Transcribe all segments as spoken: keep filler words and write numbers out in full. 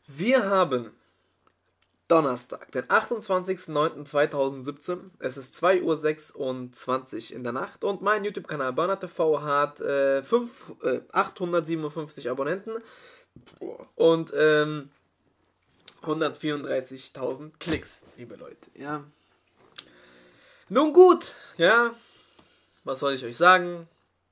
Wir haben Donnerstag, den achtundzwanzigsten neunten zweitausendsiebzehn. Es ist zwei Uhr sechsundzwanzig in der Nacht und mein YouTube-Kanal Burner T V hat äh, fünf, äh, achthundertsiebenundfünfzig Abonnenten und ähm, hundertvierunddreißigtausend Klicks, liebe Leute. Ja. Nun gut, ja, was soll ich euch sagen?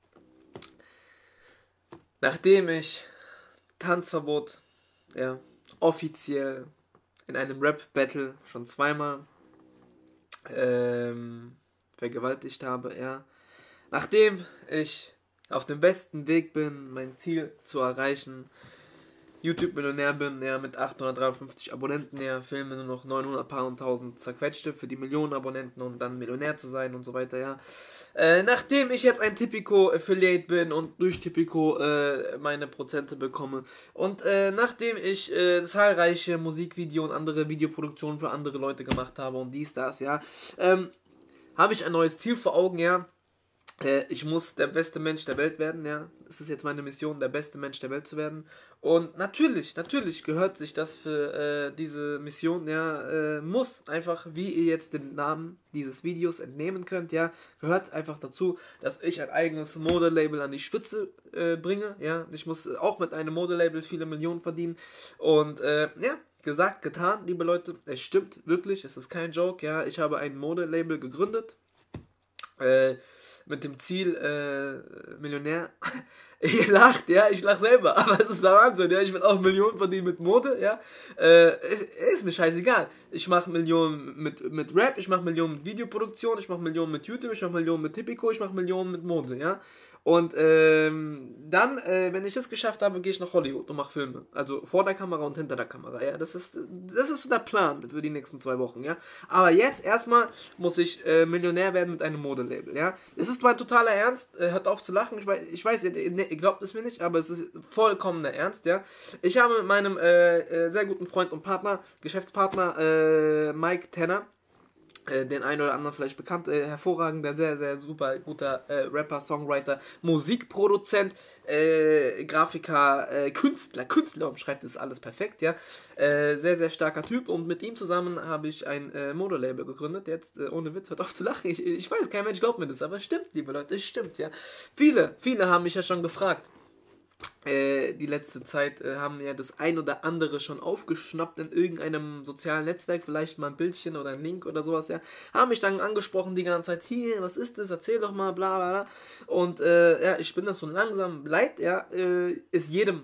Nachdem ich Tanzverbot, ja, offiziell in einem Rap-Battle schon zweimal ähm, vergewaltigt habe, ja. Nachdem ich auf dem besten Weg bin, mein Ziel zu erreichen, YouTube-Millionär bin, ja, mit achthundertdreiundfünfzig Abonnenten, ja, filme nur noch neunhundert paar und tausend zerquetschte für die Millionen Abonnenten und dann Millionär zu sein und so weiter, ja. Äh, nachdem ich jetzt ein Tipico-Affiliate bin und durch Tipico äh, meine Prozente bekomme und äh, nachdem ich äh, zahlreiche Musikvideo und andere Videoproduktionen für andere Leute gemacht habe und dies, das, ja, ähm, habe ich ein neues Ziel vor Augen, ja. Ich muss der beste Mensch der Welt werden, ja. Es ist jetzt meine Mission, der beste Mensch der Welt zu werden. Und natürlich, natürlich gehört sich das für äh, diese Mission, ja, äh, muss einfach, wie ihr jetzt den Namen dieses Videos entnehmen könnt, ja, gehört einfach dazu, dass ich ein eigenes Modelabel an die Spitze äh, bringe, ja. Ich muss auch mit einem Modelabel viele Millionen verdienen. Und, äh, ja, gesagt, getan, liebe Leute, es stimmt wirklich, es ist kein Joke, ja. Ich habe ein Modelabel gegründet, äh, mit dem Ziel, äh, Millionär. Ihr lacht, ja, ich lach selber, aber es ist der Wahnsinn, ja, ich will auch Millionen verdienen mit Mode, ja, äh, ist, ist mir scheißegal. Ich mache Millionen mit, mit Rap, ich mache Millionen mit Videoproduktion, ich mache Millionen mit YouTube, ich mache Millionen mit Tipico, ich mache Millionen mit Mode, ja. Und ähm, dann, äh, wenn ich das geschafft habe, gehe ich nach Hollywood und mache Filme. Also vor der Kamera und hinter der Kamera, ja. Das ist, das ist so der Plan für die nächsten zwei Wochen, ja. Aber jetzt erstmal muss ich äh, Millionär werden mit einem Modelabel, ja. Das ist mein totaler Ernst. Äh, hört auf zu lachen. Ich weiß, ich weiß ihr, ihr glaubt es mir nicht, aber es ist vollkommener Ernst, ja. Ich habe mit meinem äh, äh, sehr guten Freund und Partner, Geschäftspartner äh, Mike Tanner, den einen oder anderen vielleicht bekannt, äh, hervorragender, sehr, sehr super guter äh, Rapper, Songwriter, Musikproduzent, äh, Grafiker, äh, Künstler, Künstler umschreibt das alles perfekt, ja, äh, sehr, sehr starker Typ und mit ihm zusammen habe ich ein äh, Modelabel gegründet, jetzt, äh, ohne Witz, hört auf zu lachen, ich, ich weiß, kein Mensch glaubt mir das, aber es stimmt, liebe Leute, es stimmt, ja, viele, viele haben mich ja schon gefragt, Äh, die letzte Zeit äh, haben ja das ein oder andere schon aufgeschnappt in irgendeinem sozialen Netzwerk, vielleicht mal ein Bildchen oder ein Link oder sowas, ja, haben mich dann angesprochen die ganze Zeit, hier, was ist das, erzähl doch mal, bla bla bla, und äh, ja, ich bin das so langsam leid, ja, äh, ist jedem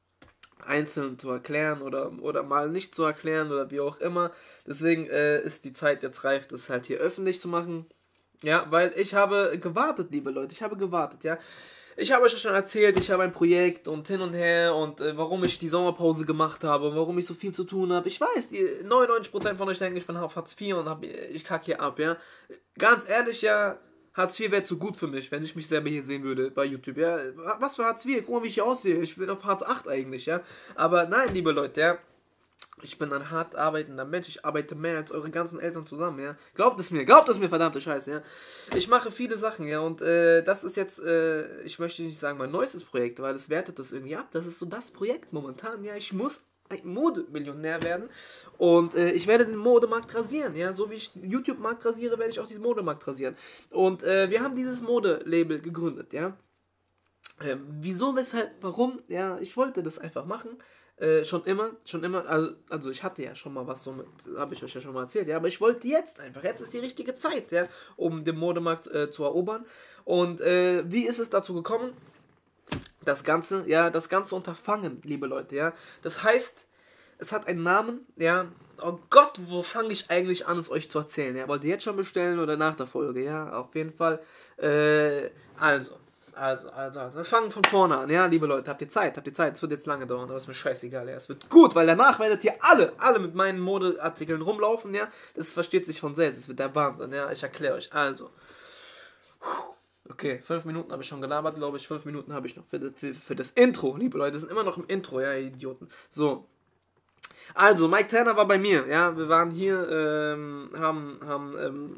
einzeln zu erklären oder, oder mal nicht zu erklären oder wie auch immer, deswegen äh, ist die Zeit jetzt reif, das halt hier öffentlich zu machen, ja, weil ich habe gewartet, liebe Leute, ich habe gewartet, ja. Ich habe euch ja schon erzählt, ich habe ein Projekt und hin und her und äh, warum ich die Sommerpause gemacht habe und warum ich so viel zu tun habe. Ich weiß, die neunundneunzig Prozent von euch denken, ich bin auf Hartz vier und hab, ich kacke hier ab, ja. Ganz ehrlich, ja, Hartz vier wäre zu gut für mich, wenn ich mich selber hier sehen würde bei YouTube, ja. Was für Hartz vier? Guck mal, wie ich hier aussehe. Ich bin auf Hartz acht eigentlich, ja. Aber nein, liebe Leute, ja. Ich bin ein hart arbeitender Mensch, ich arbeite mehr als eure ganzen Eltern zusammen, ja. Glaubt es mir, glaubt es mir, verdammte Scheiße, ja. Ich mache viele Sachen, ja, und äh, das ist jetzt, äh, ich möchte nicht sagen mein neuestes Projekt, weil es wertet das irgendwie ab. Das ist so das Projekt momentan, ja. Ich muss ein Modemillionär werden und äh, ich werde den Modemarkt rasieren, ja. So wie ich den YouTube-Markt rasiere, werde ich auch diesen Modemarkt rasieren. Und äh, wir haben dieses Modelabel gegründet, ja. Äh, wieso, weshalb, warum, ja, ich wollte das einfach machen. Äh, schon immer, schon immer, also, also ich hatte ja schon mal was so mit, habe ich euch ja schon mal erzählt, ja, aber ich wollte jetzt einfach, jetzt ist die richtige Zeit, ja, um den Modemarkt äh, zu erobern. Und äh, wie ist es dazu gekommen? Das Ganze, ja, das ganze Unterfangen, liebe Leute, ja, das heißt, es hat einen Namen, ja, oh Gott, wo fange ich eigentlich an, es euch zu erzählen, ja, wollt ihr jetzt schon bestellen oder nach der Folge, ja, auf jeden Fall, äh, also. Also, also, also, wir fangen von vorne an, ja, liebe Leute, habt ihr Zeit, habt ihr Zeit, es wird jetzt lange dauern, aber ist mir scheißegal, ja, es wird gut, weil danach werdet ihr alle, alle mit meinen Modeartikeln rumlaufen, ja, das versteht sich von selbst, es wird der Wahnsinn, ja, ich erkläre euch, also, okay, fünf Minuten habe ich schon gelabert, glaube ich, fünf Minuten habe ich noch für das, für, für das Intro, liebe Leute, das sind immer noch im Intro, ja, ihr Idioten, so, also, Mike Tanner war bei mir, ja, wir waren hier, ähm, haben, haben, ähm,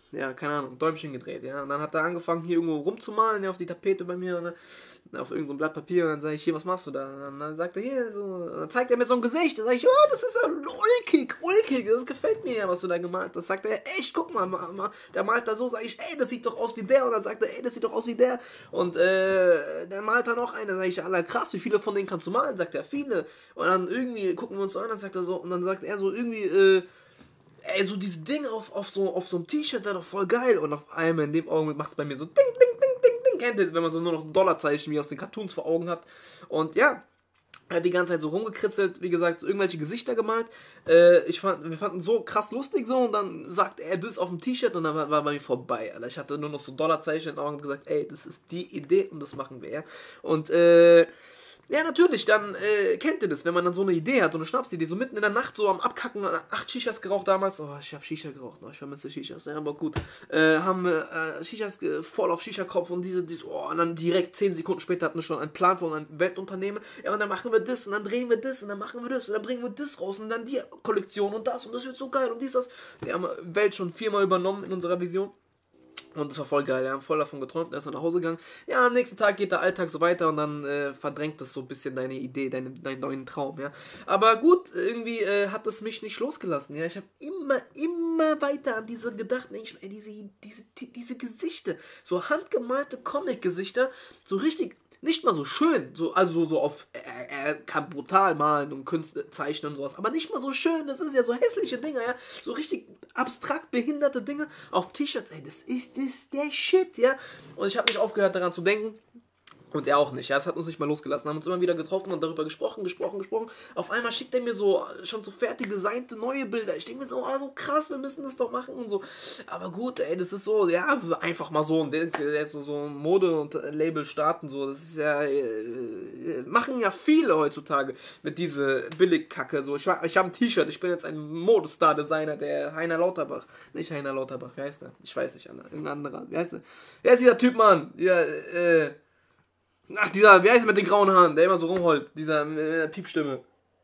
ja, keine Ahnung, Däumchen gedreht, ja. Und dann hat er angefangen, hier irgendwo rumzumalen, ja, auf die Tapete bei mir, ne, auf irgendein Blatt Papier. Und dann sage ich, hier, was machst du da? Und dann sagt er, hier, so, und dann zeigt er mir so ein Gesicht. Dann sage ich, oh, das ist ja ulkig, ulkig, das gefällt mir ja, was du da gemalt hast. Sagt er, echt, guck mal, mal, mal, der malt da so. Sage ich, ey, das sieht doch aus wie der. Und dann sagt er, ey, das sieht doch aus wie der. Und äh, der malt da noch einen. Dann sage ich, Alter, krass, wie viele von denen kannst du malen? Sagt er, viele. Und dann irgendwie gucken wir uns so an, dann sagt er so, und dann sagt er so irgendwie, äh, ey, so dieses Ding auf, auf so auf so einem T-Shirt wäre doch voll geil. Und auf einmal in dem Augenblick macht es bei mir so ding, ding, ding, ding, ding. Kennt ihr, wenn man so nur noch Dollarzeichen wie aus den Cartoons vor Augen hat. Und ja, er hat die ganze Zeit so rumgekritzelt, wie gesagt, so irgendwelche Gesichter gemalt. Äh, ich fand, wir fanden so krass lustig so, und dann sagt er das auf dem T-Shirt und dann war, war bei mir vorbei, Alter. Ich hatte nur noch so Dollarzeichen in den Augen und gesagt, ey, das ist die Idee und das machen wir, ja. Und äh, ja, natürlich, dann äh, kennt ihr das, wenn man dann so eine Idee hat, so eine Schnapsidee, so mitten in der Nacht so am Abkacken, acht Shishas geraucht damals, oh, ich hab Shisha geraucht, oh, ich vermisse Shishas, ja, aber gut, äh, haben äh, Shishas äh, voll auf Shisha-Kopf und diese, diese, oh, und dann direkt zehn Sekunden später hatten wir schon einen Plan von einem Weltunternehmen, ja, und dann machen wir das, und dann drehen wir das, und dann machen wir das, und dann bringen wir das raus, und dann die Kollektion und das, und das wird so geil, und dies, das, wir haben Welt schon viermal übernommen in unserer Vision. Und es war voll geil, wir haben voll davon geträumt, erst nach Hause gegangen. Ja, am nächsten Tag geht der Alltag so weiter und dann äh, verdrängt das so ein bisschen deine Idee, deine, deinen neuen Traum, ja. Aber gut, irgendwie äh, hat es mich nicht losgelassen, ja. Ich habe immer, immer weiter an diese gedacht, ey, diese, diese, diese Gesichter, so handgemalte Comic-Gesichter, so richtig, nicht mal so schön, so, also so auf, er, er kann brutal malen und Künste zeichnen und sowas, aber nicht mal so schön, das ist ja so hässliche Dinger, ja, so richtig abstrakt behinderte Dinge auf T-Shirts, ey, das ist, das ist der Shit, ja, und ich habe nicht aufgehört daran zu denken. Und er auch nicht, ja, es hat uns nicht mal losgelassen, haben uns immer wieder getroffen und darüber gesprochen, gesprochen, gesprochen. Auf einmal schickt er mir so schon so fertig designte neue Bilder. Ich denke mir so, oh, so krass, wir müssen das doch machen und so. Aber gut, ey, das ist so, ja, einfach mal so, jetzt so, so Mode und Label starten, so, das ist ja, äh, machen ja viele heutzutage mit diese Billigkacke, so. Ich, ich habe ein T-Shirt, ich bin jetzt ein Modestar-Designer, der Heiner Lauterbach, nicht Heiner Lauterbach, wie heißt der? Ich weiß nicht, irgendein anderer, wie heißt der? Wer ist dieser Typ, Mann? Ja, äh, Ach, dieser, wie heißt der mit den grauen Haaren, der immer so rumheult, dieser mit der Piepstimme.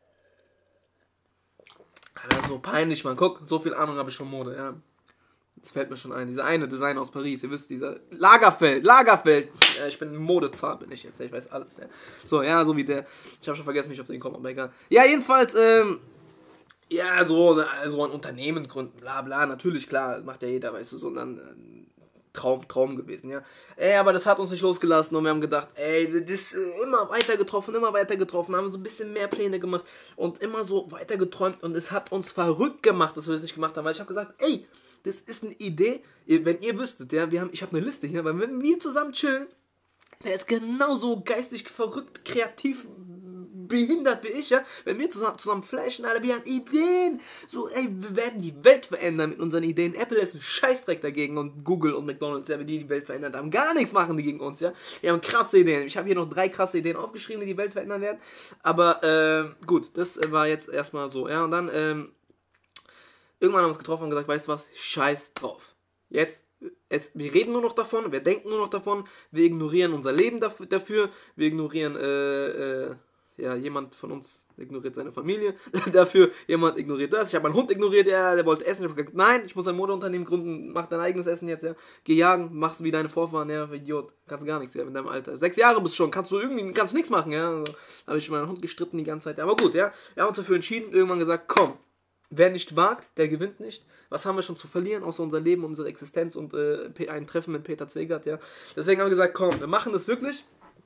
Alter, so peinlich, Mann. Guck, so viel Ahnung habe ich von Mode, ja. Das fällt mir schon ein. Dieser eine Designer aus Paris, ihr wisst, dieser Lagerfeld, Lagerfeld. Ja, ich bin ein Modezar, bin ich jetzt, ich weiß alles, ja. So, ja, so wie der. Ich habe schon vergessen, wie ich auf den komme, aber egal. Ja, jedenfalls, ähm, ja, so, so ein Unternehmen gründen, bla bla, natürlich, klar, macht ja jeder, weißt du, so, und dann, äh, Traum, Traum gewesen, ja. Ey, aber das hat uns nicht losgelassen und wir haben gedacht, ey, das äh, immer weiter getroffen, immer weiter getroffen, haben so ein bisschen mehr Pläne gemacht und immer so weiter geträumt und es hat uns verrückt gemacht, dass wir es nicht gemacht haben, weil ich habe gesagt, ey, das ist eine Idee, wenn ihr wüsstet, ja, wir haben, ich habe eine Liste hier, weil wenn wir zusammen chillen, der ist genauso geistig verrückt, kreativ, behindert wie ich, ja, wenn wir zusammen, zusammen flashen, Alter, wir haben Ideen, so, ey, wir werden die Welt verändern mit unseren Ideen, Apple ist ein Scheißdreck dagegen und Google und McDonalds, ja, wenn die die Welt verändert haben, gar nichts machen die gegen uns, ja, wir haben krasse Ideen, ich habe hier noch drei krasse Ideen aufgeschrieben, die die Welt verändern werden, aber, äh, gut, das war jetzt erstmal so, ja, und dann, ähm, irgendwann haben wir uns getroffen und gesagt, weißt du was, scheiß drauf, jetzt, Es, wir reden nur noch davon, wir denken nur noch davon, wir ignorieren unser Leben dafür, dafür wir ignorieren, äh, äh, ja, jemand von uns ignoriert seine Familie dafür, jemand ignoriert das, ich habe meinen Hund ignoriert, ja, der wollte essen, ich habe gesagt, nein, ich muss ein Modeunternehmen gründen, mach dein eigenes Essen jetzt, ja, geh jagen, mach's wie deine Vorfahren, ja, Idiot, kannst gar nichts, ja, in deinem Alter, sechs Jahre bist du schon, kannst du irgendwie, kannst du nichts machen, ja, also, habe ich meinen Hund gestritten die ganze Zeit, aber gut, ja, wir haben uns dafür entschieden, irgendwann gesagt, komm, wer nicht wagt, der gewinnt nicht. Was haben wir schon zu verlieren, außer unser Leben, unsere Existenz und äh, ein Treffen mit Peter Zwegert, ja. Deswegen haben wir gesagt, komm, wir machen das wirklich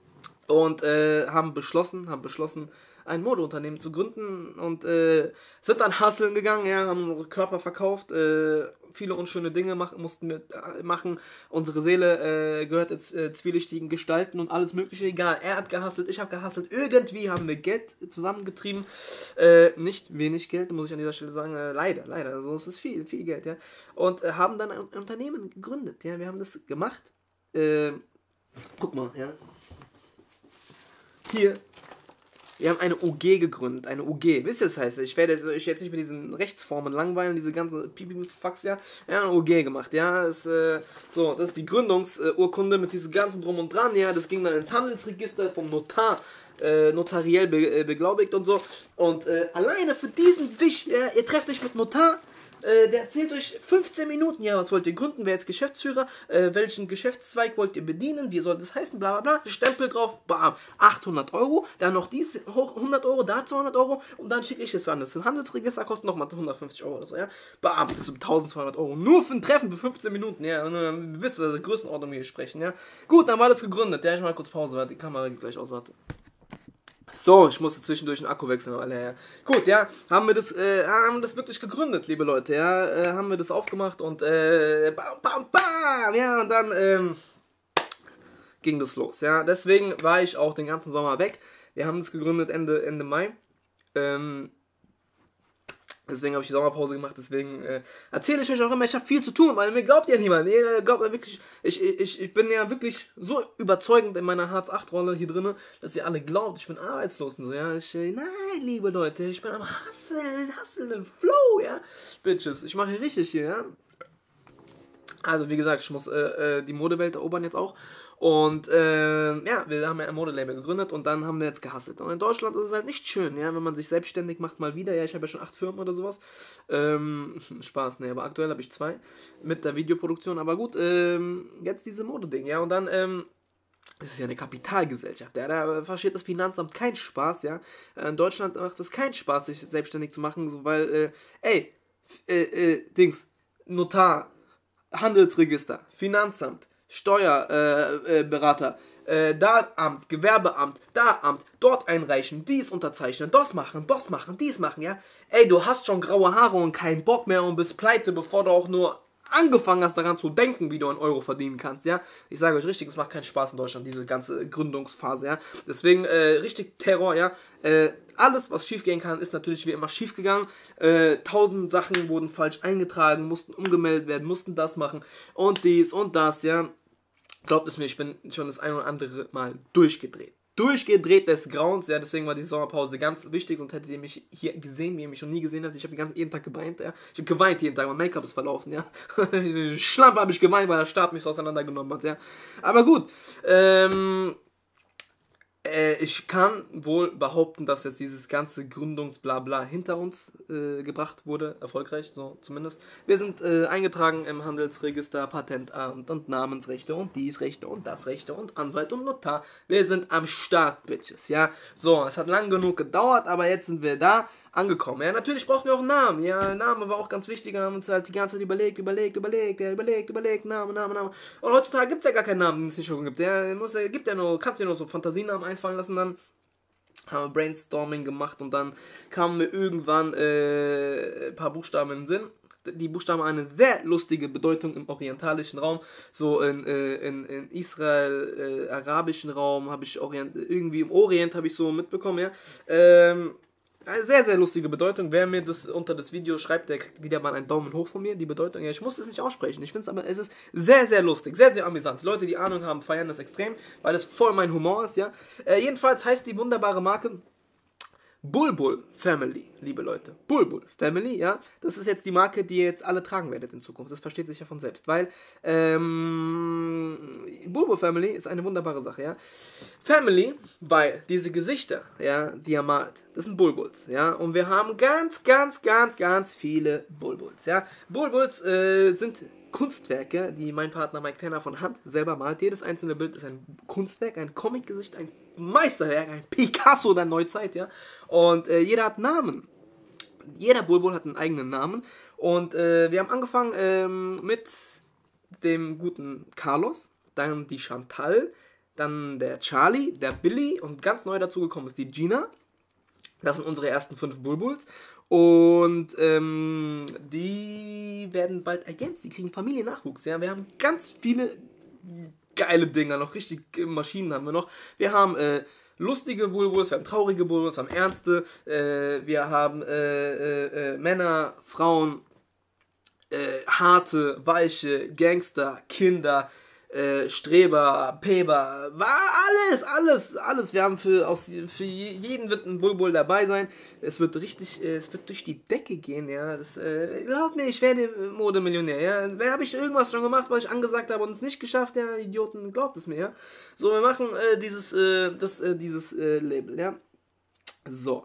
und äh, haben beschlossen, haben beschlossen, ein Modeunternehmen zu gründen und äh, sind dann hustlen gegangen, ja, haben unsere Körper verkauft, äh, viele unschöne Dinge mach, mussten wir äh, machen, unsere Seele äh, gehört jetzt äh, zwielichtigen Gestalten und alles mögliche, egal, er hat gehustelt, ich habe gehustelt, irgendwie haben wir Geld zusammengetrieben, äh, nicht wenig Geld, muss ich an dieser Stelle sagen, äh, leider, leider, also es ist viel, viel Geld, ja, und äh, haben dann ein Unternehmen gegründet, ja, wir haben das gemacht, äh, guck mal, ja, hier, wir haben eine U G gegründet, eine U G. Wisst ihr, das heißt? Ich werde euch jetzt nicht mit diesen Rechtsformen langweilen, diese ganze Pipi-Fax, ja. Ja, eine U G gemacht, ja. Das, äh, so, das ist die Gründungsurkunde mit diesem ganzen Drum und Dran, ja. Das ging dann ins Handelsregister vom Notar, äh, notariell be äh, beglaubigt und so. Und äh, alleine für diesen Wisch, ja, ihr trefft euch mit Notar, äh, der erzählt euch fünfzehn Minuten, ja, was wollt ihr gründen, wer ist Geschäftsführer, äh, welchen Geschäftszweig wollt ihr bedienen, wie soll das heißen, bla bla bla, Stempel drauf, bam, achthundert Euro, dann noch dies, hundert Euro, da zweihundert Euro und dann schicke ich es an. Das Handelsregister kostet nochmal hundertfünfzig Euro oder so, ja, bam, bis zu eintausendzweihundert Euro, nur für ein Treffen für fünfzehn Minuten, ja, und dann wisst ihr, die Größenordnung hier sprechen, ja. Gut, dann war das gegründet, ja, ich mal kurz Pause, warte, die Kamera geht gleich aus, warte. So, ich musste zwischendurch den Akku wechseln, weil ja. Gut, ja, haben wir das, äh, haben wir das wirklich gegründet, liebe Leute, ja, äh, haben wir das aufgemacht und, äh, bam, bam, bam, ja, und dann, ähm, ging das los, ja, deswegen war ich auch den ganzen Sommer weg, wir haben das gegründet Ende, Ende Mai, ähm, deswegen habe ich die Sommerpause gemacht, deswegen äh, erzähle ich euch auch immer, ich habe viel zu tun, weil mir glaubt ja niemand. Ihr glaubt mir wirklich, ich, ich, ich bin ja wirklich so überzeugend in meiner Hartz acht Rolle hier drin, dass ihr alle glaubt, ich bin arbeitslos und so, ja. Ich, äh, nein, liebe Leute, ich bin am Hustlen, Hustlen, Flow, ja. Bitches, ich mache hier richtig hier, ja. Also, wie gesagt, ich muss äh, äh, die Modewelt erobern jetzt auch. Und äh, ja, wir haben ja ein Modelabel gegründet und dann haben wir jetzt gehustelt. Und in Deutschland ist es halt nicht schön, ja, wenn man sich selbstständig macht mal wieder. Ja, ich habe ja schon acht Firmen oder sowas. Ähm, Spaß, ne, aber aktuell habe ich zwei mit der Videoproduktion. Aber gut, ähm, jetzt diese Modeding, ja, und dann, ähm, es ist ja eine Kapitalgesellschaft, ja, da versteht das Finanzamt keinen Spaß, ja. In Deutschland macht es keinen Spaß, sich selbstständig zu machen, so, weil, äh, ey, äh, äh, Dings, Notar, Handelsregister, Finanzamt, Steuerberater, äh, äh, da Amt, Gewerbeamt, da Amt, dort einreichen, dies unterzeichnen, das machen, das machen, dies machen, ja. Ey, du hast schon graue Haare und keinen Bock mehr und bist pleite, bevor du auch nur angefangen hast daran zu denken, wie du einen Euro verdienen kannst, ja. Ich sage euch richtig, es macht keinen Spaß in Deutschland, diese ganze Gründungsphase, ja. Deswegen äh, richtig Terror, ja. Äh, alles, was schief gehen kann, ist natürlich wie immer schief gegangen. Äh, tausend Sachen wurden falsch eingetragen, mussten umgemeldet werden, mussten das machen und dies und das, ja. Glaubt es mir, ich bin schon das ein oder andere Mal durchgedreht. Durchgedreht des Grauens, ja, deswegen war die Sommerpause ganz wichtig, sonst hättet ihr mich hier gesehen, wie ihr mich schon nie gesehen habt. Ich habe jeden Tag geweint, ja. Ich habe geweint jeden Tag, mein Make-up ist verlaufen, ja. Schlampe habe ich geweint, weil der Staat mich so auseinandergenommen hat, ja. Aber gut, ähm... Äh, ich kann wohl behaupten, dass jetzt dieses ganze Gründungsblabla hinter uns äh, gebracht wurde, erfolgreich, so zumindest. Wir sind äh, eingetragen im Handelsregister, Patentamt und Namensrechte und dies Rechte und das Rechte und Anwalt und Notar. Wir sind am Start, Bitches, ja. So, es hat lang genug gedauert, aber jetzt sind wir da angekommen. Ja, natürlich brauchen wir auch einen Namen. Ja, Name war auch ganz wichtig. Wir haben uns halt die ganze Zeit überlegt, überlegt, überlegt, ja, überlegt, überlegt, Name, Name, Name. Und heutzutage gibt es ja gar keinen Namen, den es nicht schon gibt. Ja, muss, gibt ja nur, kannst du dir nur so Fantasienamen einfallen lassen, dann haben wir Brainstorming gemacht und dann kamen mir irgendwann äh, ein paar Buchstaben in den Sinn. Die Buchstaben haben eine sehr lustige Bedeutung im orientalischen Raum, so in, äh, in, in Israel, äh, arabischen Raum, habe ich Orient, irgendwie im Orient habe ich so mitbekommen, ja. Ähm, Eine sehr, sehr lustige Bedeutung. Wer mir das unter das Video schreibt, der kriegt wieder mal einen Daumen hoch von mir. Die Bedeutung, ja, ich muss es nicht aussprechen. Ich finde es aber, es ist sehr, sehr lustig, sehr, sehr amüsant. Die Leute, die Ahnung haben, feiern das extrem, weil das voll mein Humor ist, ja. Äh, jedenfalls heißt die wunderbare Marke Bulbul Family, liebe Leute. Bulbul Family, ja. Das ist jetzt die Marke, die ihr jetzt alle tragen werdet in Zukunft. Das versteht sich ja von selbst, weil ähm, Bulbul Family ist eine wunderbare Sache, ja. Family, weil diese Gesichter, ja, die er malt, das sind Bulbuls, ja. Und wir haben ganz, ganz, ganz, ganz viele Bulbuls, ja. Bulbuls äh, sind Kunstwerke, die mein Partner Mike Tanner von Hand selber malt. Jedes einzelne Bild ist ein Kunstwerk, ein Comicgesicht, ein Meisterwerk, ein Picasso der Neuzeit, ja. Und äh, jeder hat Namen. Jeder Bulbul hat einen eigenen Namen. Und äh, wir haben angefangen ähm, mit dem guten Carlos, dann die Chantal, dann der Charlie, der Billy und ganz neu dazugekommen ist die Gina. Das sind unsere ersten fünf Bulbuls. Und ähm, die werden bald ergänzt. Die kriegen Familiennachwuchs. Ja? Wir haben ganz viele geile Dinger. Noch richtig Maschinen haben wir noch. Wir haben äh, lustige Bulbuls, wir haben traurige Bulbuls, wir haben ernste. Äh, wir haben äh, äh, äh, Männer, Frauen, äh, harte, weiche, Gangster, Kinder, Äh, Streber, Peber, war alles, alles, alles. Wir haben für, aus, für jeden wird ein Bulbul dabei sein. Es wird richtig, äh, es wird durch die Decke gehen, ja. Das, äh, glaub mir, ich werde Modemillionär, ja. Wer habe ich irgendwas schon gemacht, was ich angesagt habe und es nicht geschafft, ja, Idioten, glaubt es mir, ja. So, wir machen äh, dieses, äh, das, äh, dieses äh, Label, ja. So.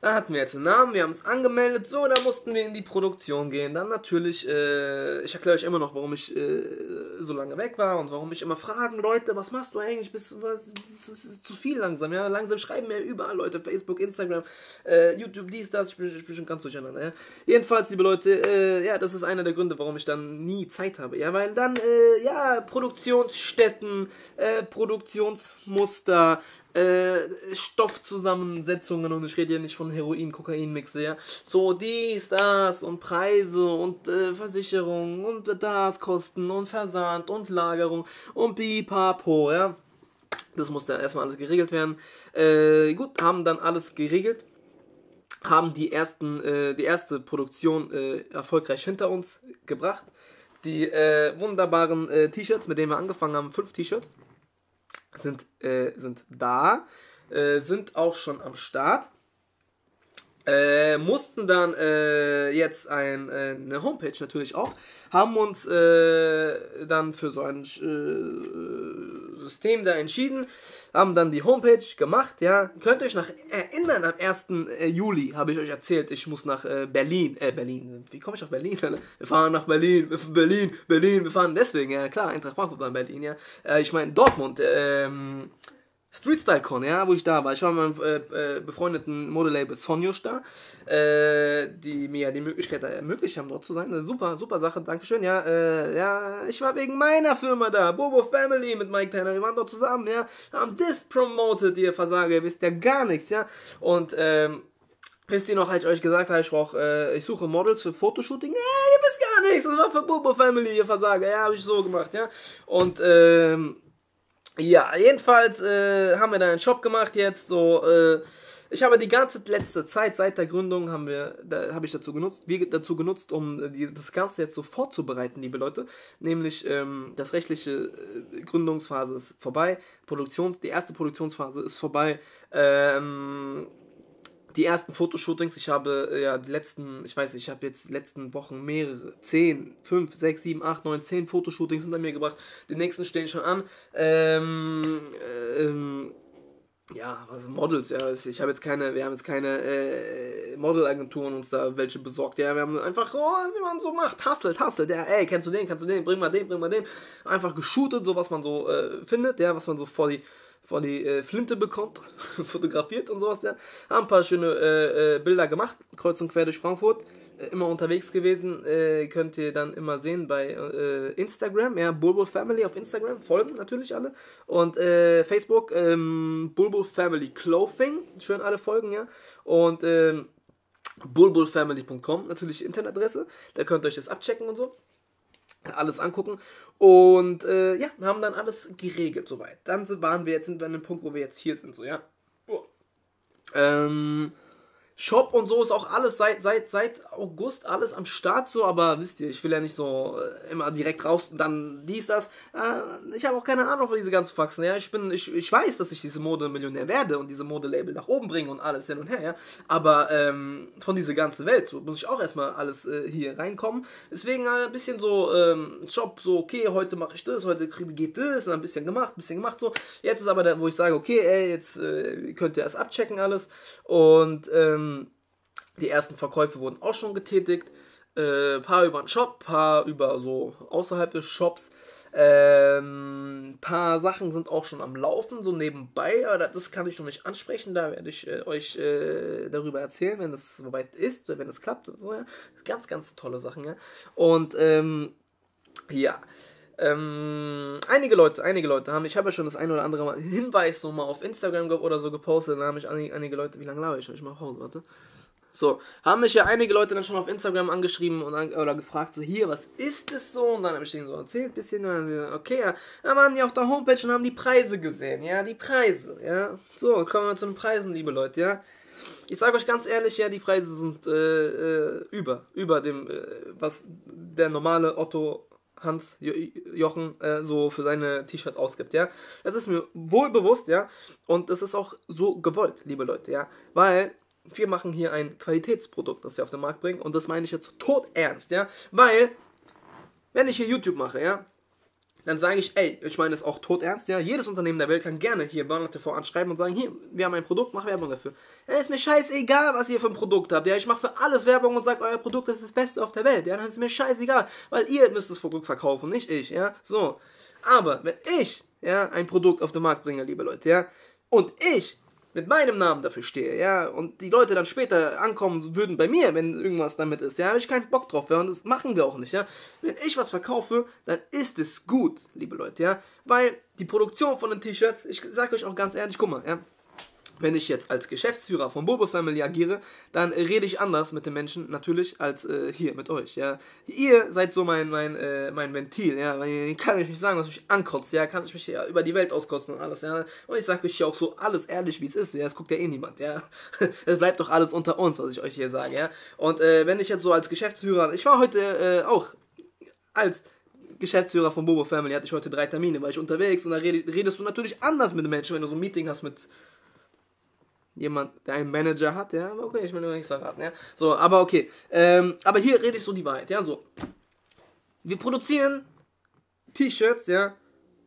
Da hatten wir jetzt einen Namen, wir haben es angemeldet, so, da mussten wir in die Produktion gehen. Dann natürlich, äh, ich erkläre euch immer noch, warum ich äh, so lange weg war und warum ich immer fragen, Leute, was machst du eigentlich? Bist, was, das ist, das ist zu viel langsam, ja, langsam schreiben mir überall Leute, Facebook, Instagram, äh, YouTube, dies, das, ich bin, ich bin schon ganz durcheinander, ja. Jedenfalls, liebe Leute, äh, ja, das ist einer der Gründe, warum ich dann nie Zeit habe, ja, weil dann, äh, ja, Produktionsstätten, äh, Produktionsmuster, Äh, Stoffzusammensetzungen, und ich rede ja nicht von Heroin-Kokain-Mixe, ja, so dies, das und Preise und äh, Versicherung und das, Kosten und Versand und Lagerung und Pipapo, ja, das musste erstmal alles geregelt werden. Äh, gut, haben dann alles geregelt, haben die ersten, äh, die erste Produktion äh, erfolgreich hinter uns gebracht, die äh, wunderbaren äh, T-Shirts, mit denen wir angefangen haben, fünf T-Shirts, sind, äh, sind da, äh, sind auch schon am Start, äh, mussten dann äh, jetzt ein, äh, eine Homepage natürlich auch, haben uns äh, dann für so ein äh, System da entschieden, haben dann die Homepage gemacht, ja, könnt ihr euch noch erinnern, am ersten Juli habe ich euch erzählt, ich muss nach äh, Berlin, äh, Berlin, wie komme ich auf Berlin? Wir fahren nach Berlin, Berlin, Berlin, wir fahren deswegen, ja klar, Eintracht Frankfurt war in Berlin, ja, äh, ich meine Dortmund, ähm, Street Style Con, ja, wo ich da war. Ich war mit meinem äh, äh, befreundeten Modelabel Sonjush da, äh, die mir ja die Möglichkeit ermöglicht haben, dort zu sein. Eine super, super Sache, dankeschön, ja. Äh, ja, ich war wegen meiner Firma da, Bobo Family mit Mike Tanner, wir waren dort zusammen, ja. Haben das promoted, ihr Versager, ihr wisst ja gar nichts, ja. Und, ähm, wisst ihr noch, als ich euch gesagt habe, ich brauche, äh, ich suche Models für Fotoshooting? Ja, ihr wisst gar nichts, das war für Bobo Family, ihr Versager, ja, habe ich so gemacht, ja. Und, ähm, ja, jedenfalls äh, haben wir da einen Shop gemacht jetzt, so, äh, ich habe die ganze letzte Zeit, seit der Gründung, haben wir, da habe ich dazu genutzt, wir dazu genutzt, um die, das Ganze jetzt so vorzubereiten, liebe Leute, nämlich, ähm, das rechtliche äh, Gründungsphase ist vorbei, Produktions, die erste Produktionsphase ist vorbei, ähm, die ersten Fotoshootings, ich habe äh, ja die letzten, ich weiß nicht, ich habe jetzt die letzten Wochen mehrere, zehn, fünf, sechs, sieben, acht, neun, zehn Fotoshootings hinter mir gebracht, die nächsten stehen schon an, ähm, ähm, ja, also Models, ja, ich habe jetzt keine, wir haben jetzt keine äh, Modelagenturen uns da welche besorgt, ja, wir haben einfach, oh, wie man so macht, hustelt, hustelt, ja, ey, kennst du den, kennst du den, bring mal den, bring mal den, einfach geshootet, so was man so äh, findet, ja, was man so vor die vor die äh, Flinte bekommt, fotografiert und sowas, ja. Haben ein paar schöne äh, äh, Bilder gemacht, kreuz und quer durch Frankfurt, äh, immer unterwegs gewesen, äh, könnt ihr dann immer sehen bei äh, Instagram, ja, Bulbul Family auf Instagram, folgen natürlich alle, und äh, Facebook, ähm, Bulbul Family Clothing, schön alle folgen, ja, und ähm, bulbulfamily punkt com, natürlich Internetadresse, da könnt ihr euch das abchecken und so. Alles angucken, und äh, ja, wir haben dann alles geregelt soweit. Dann waren wir jetzt, sind wir an dem Punkt, wo wir jetzt hier sind, so, ja. Oh. Ähm, Shop und so ist auch alles seit, seit, seit August alles am Start, so, aber wisst ihr, ich will ja nicht so äh, immer direkt raus und dann dies, das. Äh, ich habe auch keine Ahnung von diese ganzen Faxen, ja. Ich bin, ich, ich weiß, dass ich diese Mode-Millionär werde und diese Modelabel nach oben bringe und alles hin und her, ja. Aber ähm, von dieser ganzen Welt, so, muss ich auch erstmal alles äh, hier reinkommen. Deswegen äh, ein bisschen so, ähm, Shop, so, okay, heute mache ich das, heute geht das, und ein bisschen gemacht, ein bisschen gemacht, so. Jetzt ist aber der, wo ich sage, okay, ey, jetzt äh, könnt ihr das abchecken alles, und ähm, die ersten Verkäufe wurden auch schon getätigt, äh, paar über den Shop, paar über so außerhalb des Shops, ähm, paar Sachen sind auch schon am Laufen, so nebenbei, aber das kann ich noch nicht ansprechen, da werde ich äh, euch äh, darüber erzählen, wenn es soweit ist, wenn es klappt, so, ja. Ganz, ganz tolle Sachen, ja, und, ähm, ja, Ähm, einige Leute, einige Leute haben, ich habe ja schon das ein oder andere Mal Hinweis so mal auf Instagram oder so gepostet, dann haben mich einige, einige Leute, wie lange laber ich schon? Ich mach Pause, warte. So, haben mich ja einige Leute dann schon auf Instagram angeschrieben und an, oder gefragt, so, hier, was ist das so? Und dann habe ich denen so erzählt, ein bisschen, und dann gesagt, okay, ja, dann waren die auf der Homepage und haben die Preise gesehen, ja, die Preise, ja. So, kommen wir zu den Preisen, liebe Leute, ja. Ich sage euch ganz ehrlich, ja, die Preise sind äh, äh, über, über dem, äh, was der normale Otto Hans Jochen äh, so für seine T-Shirts ausgibt, ja. Das ist mir wohl bewusst, ja. Und das ist auch so gewollt, liebe Leute, ja. Weil wir machen hier ein Qualitätsprodukt, das wir auf den Markt bringen. Und das meine ich jetzt tot ernst, ja. Weil, wenn ich hier YouTube mache, ja, dann sage ich, ey, ich meine das auch todernst, ja, jedes Unternehmen der Welt kann gerne hier Burner T V anschreiben und sagen, hier, wir haben ein Produkt, mach Werbung dafür. Dann ist mir scheißegal, was ihr für ein Produkt habt, ja, ich mache für alles Werbung und sage, euer Produkt ist das Beste auf der Welt, ja, dann ist mir scheißegal, weil ihr müsst das Produkt verkaufen, nicht ich, ja, so. Aber wenn ich, ja, ein Produkt auf den Markt bringe, liebe Leute, ja, und ich mit meinem Namen dafür stehe, ja, und die Leute dann später ankommen würden bei mir, wenn irgendwas damit ist, ja, habe ich keinen Bock drauf, ja, und das machen wir auch nicht, ja. Wenn ich was verkaufe, dann ist es gut, liebe Leute, ja, weil die Produktion von den T-Shirts, ich sage euch auch ganz ehrlich, guck mal, ja, wenn ich jetzt als Geschäftsführer von Bobo Family agiere, dann äh, rede ich anders mit den Menschen natürlich als äh, hier mit euch, ja. Ihr seid so mein mein äh, mein Ventil, ja, weil kann ich nicht sagen, was mich ankotzt, ja, kann ich mich ja über die Welt auskotzen und alles, ja. Und ich sage euch ja auch so alles ehrlich, wie es ist, ja, es guckt ja eh niemand, ja. Es bleibt doch alles unter uns, was ich euch hier sage, ja. Und äh, wenn ich jetzt so als Geschäftsführer, ich war heute äh, auch als Geschäftsführer von Bobo Family, hatte ich heute drei Termine, war ich unterwegs und da red, redest du natürlich anders mit den Menschen, wenn du so ein Meeting hast mit jemand, der einen Manager hat, ja, okay, ich will nur nichts verraten, ja, so, aber okay, ähm, aber hier rede ich so die Wahrheit, ja, so, wir produzieren T-Shirts, ja,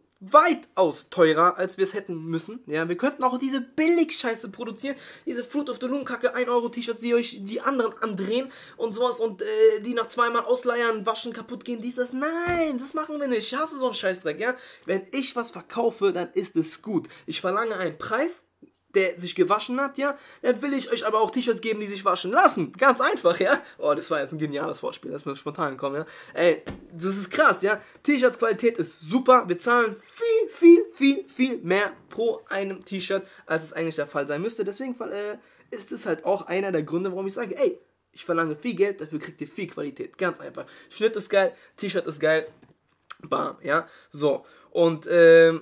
weitaus teurer, als wir es hätten müssen, ja, wir könnten auch diese Billig-Scheiße produzieren, diese Fruit of the Loom-Kacke ein Euro T-Shirts, die euch die anderen andrehen und sowas und äh, die nach zweimal ausleiern, waschen, kaputt gehen, dies, das, nein, das machen wir nicht, hast du so einen Scheißdreck, ja, wenn ich was verkaufe, dann ist es gut, ich verlange einen Preis, der sich gewaschen hat, ja, dann will ich euch aber auch T-Shirts geben, die sich waschen lassen. Ganz einfach, ja. Oh, das war jetzt ein geniales Wortspiel, das ist mir spontan gekommen, ja. Ey, das ist krass, ja. T-Shirts Qualität ist super. Wir zahlen viel, viel, viel, viel mehr pro einem T-Shirt, als es eigentlich der Fall sein müsste. Deswegen äh, ist es halt auch einer der Gründe, warum ich sage, ey, ich verlange viel Geld, dafür kriegt ihr viel Qualität. Ganz einfach. Schnitt ist geil, T-Shirt ist geil. Bam, ja. So. Und, ähm,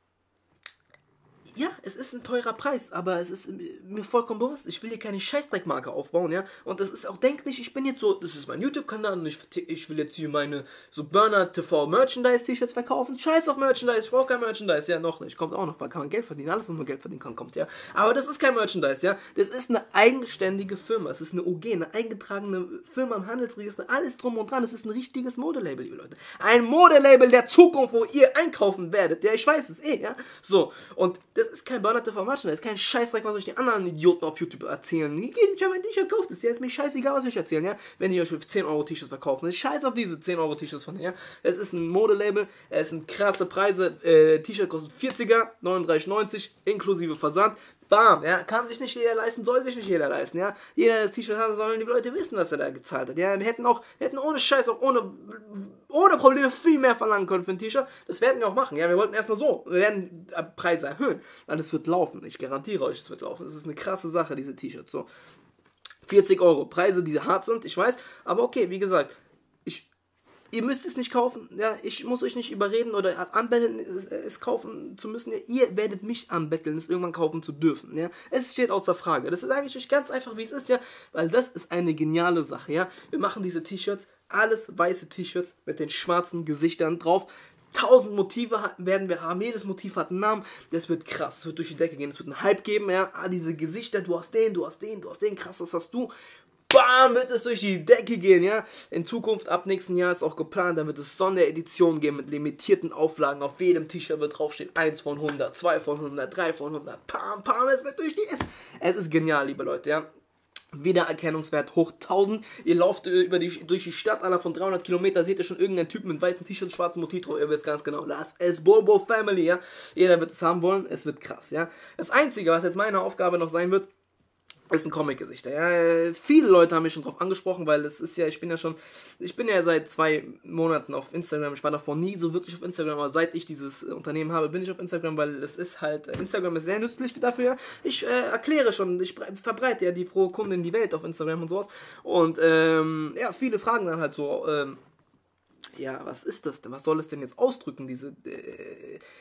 ja, es ist ein teurer Preis, aber es ist mir vollkommen bewusst, ich will hier keine Scheißdreckmarke aufbauen, ja, und das ist auch, denkt nicht, ich bin jetzt so, das ist mein YouTube-Kanal und ich, ich will jetzt hier meine so Burner T V Merchandise-T-Shirts verkaufen, scheiß auf Merchandise, ich brauche kein Merchandise, ja, noch nicht, kommt auch noch, weil kann man Geld verdienen, alles, was man Geld verdienen kann, kommt, ja, aber das ist kein Merchandise, ja, das ist eine eigenständige Firma, es ist eine O G, eine eingetragene Firma im Handelsregister, alles drum und dran, es ist ein richtiges Modelabel, liebe Leute, ein Modelabel der Zukunft, wo ihr einkaufen werdet, ja, ich weiß es eh, ja, so, und das ist kein Burner T V Merchandise, das ist kein Scheißdreck, was euch die anderen Idioten auf YouTube erzählen. Geht, ich habe ein T-Shirt gekauft, ist ja ist mir scheißegal, was ich erzählen, ja. Wenn die euch für zehn Euro T-Shirts verkaufen, ist scheiß auf diese zehn Euro T-Shirts von her. Es ist ein Modelabel, es sind krasse Preise, äh, T-Shirt kostet vierziger, neununddreißig neunzig, inklusive Versand. Bam, ja, kann sich nicht jeder leisten, soll sich nicht jeder leisten, ja. Jeder, der das T-Shirt hat, sollen die Leute wissen, was er da gezahlt hat, ja. Wir hätten auch, wir hätten ohne Scheiß, auch ohne, ohne Probleme viel mehr verlangen können für ein T-Shirt. Das werden wir auch machen, ja. Wir wollten erstmal so, wir werden Preise erhöhen, weil es wird laufen. Ich garantiere euch, es wird laufen. Das ist eine krasse Sache, diese T-Shirts, so. vierzig Euro, Preise, die hart sind, ich weiß, aber okay, wie gesagt, ich... Ihr müsst es nicht kaufen, ja, ich muss euch nicht überreden oder anbetteln, es, es kaufen zu müssen, ja, ihr werdet mich anbetteln, es irgendwann kaufen zu dürfen, ja, es steht außer Frage, das sage ich euch ganz einfach, wie es ist, ja, weil das ist eine geniale Sache, ja, wir machen diese T-Shirts, alles weiße T-Shirts mit den schwarzen Gesichtern drauf, tausend Motive werden wir haben, jedes Motiv hat einen Namen, das wird krass, das wird durch die Decke gehen, es wird einen Hype geben, ja, ah, diese Gesichter, du hast den, du hast den, du hast den, krass, das hast du, bam, wird es durch die Decke gehen, ja. In Zukunft, ab nächsten Jahr ist auch geplant, dann wird es Sondereditionen geben mit limitierten Auflagen. Auf jedem T-Shirt wird draufstehen eins von hundert, zwei von hundert, drei von hundert. Pam, pam, es wird durch die... Es, es ist genial, liebe Leute, ja. Wiedererkennungswert hoch tausend. Ihr lauft äh, über die, durch die Stadt, aller von dreihundert Kilometer, seht ihr schon irgendeinen Typen mit weißem T-Shirt, schwarzem Motiv drauf. Ihr wisst ganz genau, das ist Bobo Family, ja. Jeder wird es haben wollen, es wird krass, ja. Das Einzige, was jetzt meine Aufgabe noch sein wird, ist ein Comic-Gesichter, ja, viele Leute haben mich schon drauf angesprochen, weil es ist ja, ich bin ja schon, ich bin ja seit zwei Monaten auf Instagram, ich war davor nie so wirklich auf Instagram, aber seit ich dieses Unternehmen habe, bin ich auf Instagram, weil es ist halt, Instagram ist sehr nützlich dafür, ich äh, erkläre schon, ich verbreite ja die frohe Kunde in die Welt auf Instagram und sowas und, ähm, ja, viele fragen dann halt so, ähm, ja, was ist das denn, was soll es denn jetzt ausdrücken, diese, äh,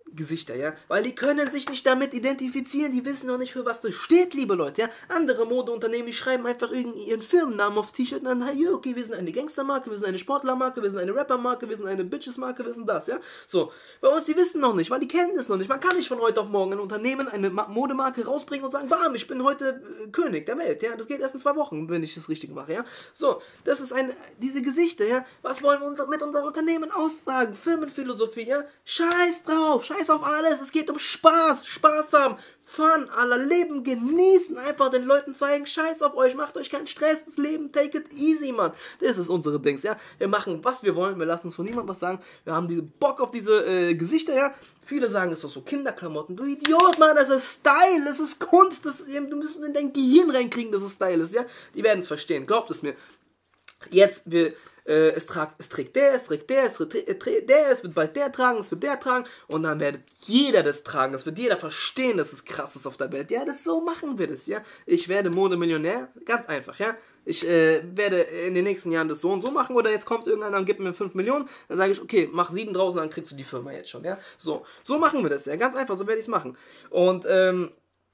Gesichter, ja, weil die können sich nicht damit identifizieren, die wissen noch nicht, für was das steht, liebe Leute, ja. Andere Modeunternehmen, die schreiben einfach irgendwie ihren Firmennamen aufs T-Shirt und dann, hey, okay, wir sind eine Gangstermarke, wir sind eine Sportlermarke, wir sind eine Rappermarke, wir sind eine Bitches-Marke, wir sind das, ja. So, bei uns, die wissen noch nicht, weil die kennen das noch nicht. Man kann nicht von heute auf morgen ein Unternehmen, eine Modemarke rausbringen und sagen, bam, ich bin heute äh, König der Welt, ja. Das geht erst in zwei Wochen, wenn ich das richtig mache, ja. So, das ist ein, diese Gesichter, ja. Was wollen wir mit unserem Unternehmen aussagen? Firmenphilosophie, ja. Scheiß drauf, scheiß auf alles, es geht um Spaß, Spaß haben, Fun, aller Leben genießen, einfach den Leuten zeigen, scheiß auf euch, macht euch keinen Stress, das Leben, take it easy, Mann. Das ist unsere Dings, ja. Wir machen, was wir wollen, wir lassen uns von niemandem was sagen, wir haben diese Bock auf diese äh, Gesichter, ja. Viele sagen, es ist so Kinderklamotten, du Idiot, Mann, das ist Style, das ist Kunst, das, du musst in dein Gehirn reinkriegen, dass es Style ist, ja. Die werden es verstehen, glaubt es mir. Jetzt, wir, äh, es, trag, es trägt der, es trägt der, es trägt der, es wird bald der tragen, es wird der tragen und dann wird jeder das tragen, das wird jeder verstehen, dass es krass ist auf der Welt. Ja, das so machen wir das, ja. Ich werde Modemillionär, ganz einfach, ja. Ich äh, werde in den nächsten Jahren das so und so machen oder jetzt kommt irgendeiner und gibt mir fünf Millionen, dann sage ich, okay, mach sieben draußen, dann kriegst du die Firma jetzt schon, ja. So, so machen wir das, ja, ganz einfach, so werde ich es machen. Und, ähm,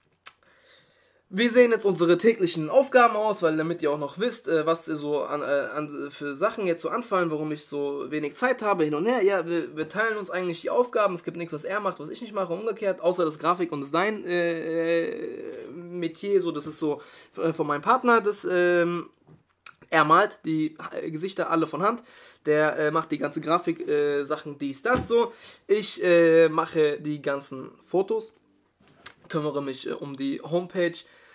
wir sehen jetzt unsere täglichen Aufgaben aus, weil damit ihr auch noch wisst, äh, was so an, äh, an, für Sachen jetzt so anfallen, warum ich so wenig Zeit habe, hin und her. Ja, wir, wir teilen uns eigentlich die Aufgaben. Es gibt nichts, was er macht, was ich nicht mache, umgekehrt, außer das Grafik- und Design-Metier, äh, so, das ist so äh, von meinem Partner, das, ähm, er malt die Gesichter alle von Hand, der äh, macht die ganze Grafik-Sachen, äh, dies, das, so. Ich äh, mache die ganzen Fotos, kümmere mich äh, um die Homepage,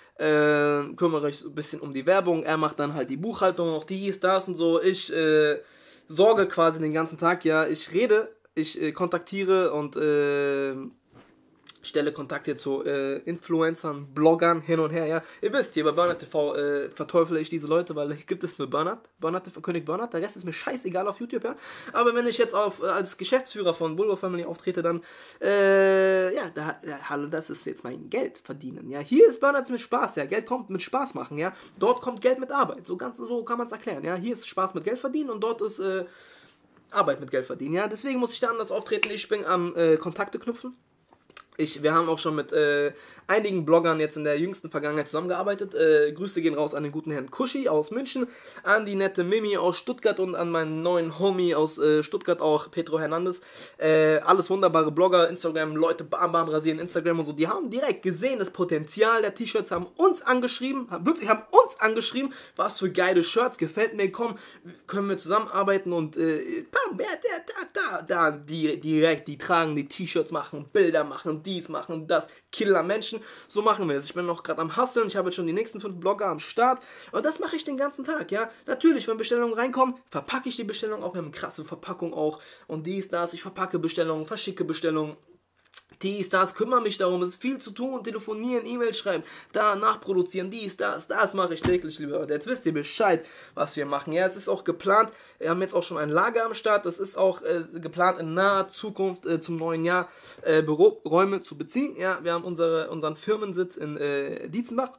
äh, kümmere mich ein bisschen um die Werbung, er macht dann halt die Buchhaltung, auch dies, das und so, ich äh, sorge quasi den ganzen Tag, ja, ich rede, ich äh, kontaktiere und äh, stelle Kontakte zu äh, Influencern, Bloggern hin und her, ja. Ihr wisst, hier bei Bernhard T V äh, verteufle ich diese Leute, weil hier gibt es nur Bernhard, Bernhard T V, König Bernhard, der Rest ist mir scheißegal auf YouTube, ja. Aber wenn ich jetzt auf, äh, als Geschäftsführer von Bulbo Family auftrete, dann, äh, ja, da, ja, hallo, das ist jetzt mein Geld verdienen, ja. Hier ist Bernhard mit Spaß, ja. Geld kommt mit Spaß machen, ja. Dort kommt Geld mit Arbeit, so ganz so kann man es erklären, ja. Hier ist Spaß mit Geld verdienen und dort ist, äh, Arbeit mit Geld verdienen, ja. Deswegen muss ich da anders auftreten, ich bin am äh, Kontakte knüpfen. Ich, wir haben auch schon mit äh, einigen Bloggern jetzt in der jüngsten Vergangenheit zusammengearbeitet. Äh, Grüße gehen raus an den guten Herrn Kuschi aus München, an die nette Mimi aus Stuttgart und an meinen neuen Homie aus äh, Stuttgart auch, Pedro Hernandez. Äh, alles wunderbare Blogger, Instagram, Leute, bam, bam, rasieren, Instagram und so. Die haben direkt gesehen, das Potenzial der T-Shirts, haben uns angeschrieben, haben, wirklich haben uns angeschrieben, was für geile Shirts, gefällt mir, komm, können wir zusammenarbeiten und äh, bam, da, da, da, da, die direkt, die tragen die T-Shirts, machen Bilder, machen dies, machen das, Killer Menschen, so machen wir das. Ich bin noch gerade am Hustlen, ich habe jetzt schon die nächsten fünf Blogger am Start und das mache ich den ganzen Tag, ja. Natürlich, wenn Bestellungen reinkommen, verpacke ich die Bestellung auch, wir haben eine krasse Verpackung auch und dies, das, ich verpacke Bestellungen, verschicke Bestellungen. Dies, das, kümmere mich darum, es ist viel zu tun, telefonieren, E-Mail schreiben, da nachproduzieren, dies, das, das mache ich täglich, liebe Leute. Jetzt wisst ihr Bescheid, was wir machen. Ja, es ist auch geplant, wir haben jetzt auch schon ein Lager am Start, das ist auch äh, geplant in naher Zukunft äh, zum neuen Jahr äh, Büroräume zu beziehen. Ja, wir haben unsere, unseren Firmensitz in äh, Dietzenbach,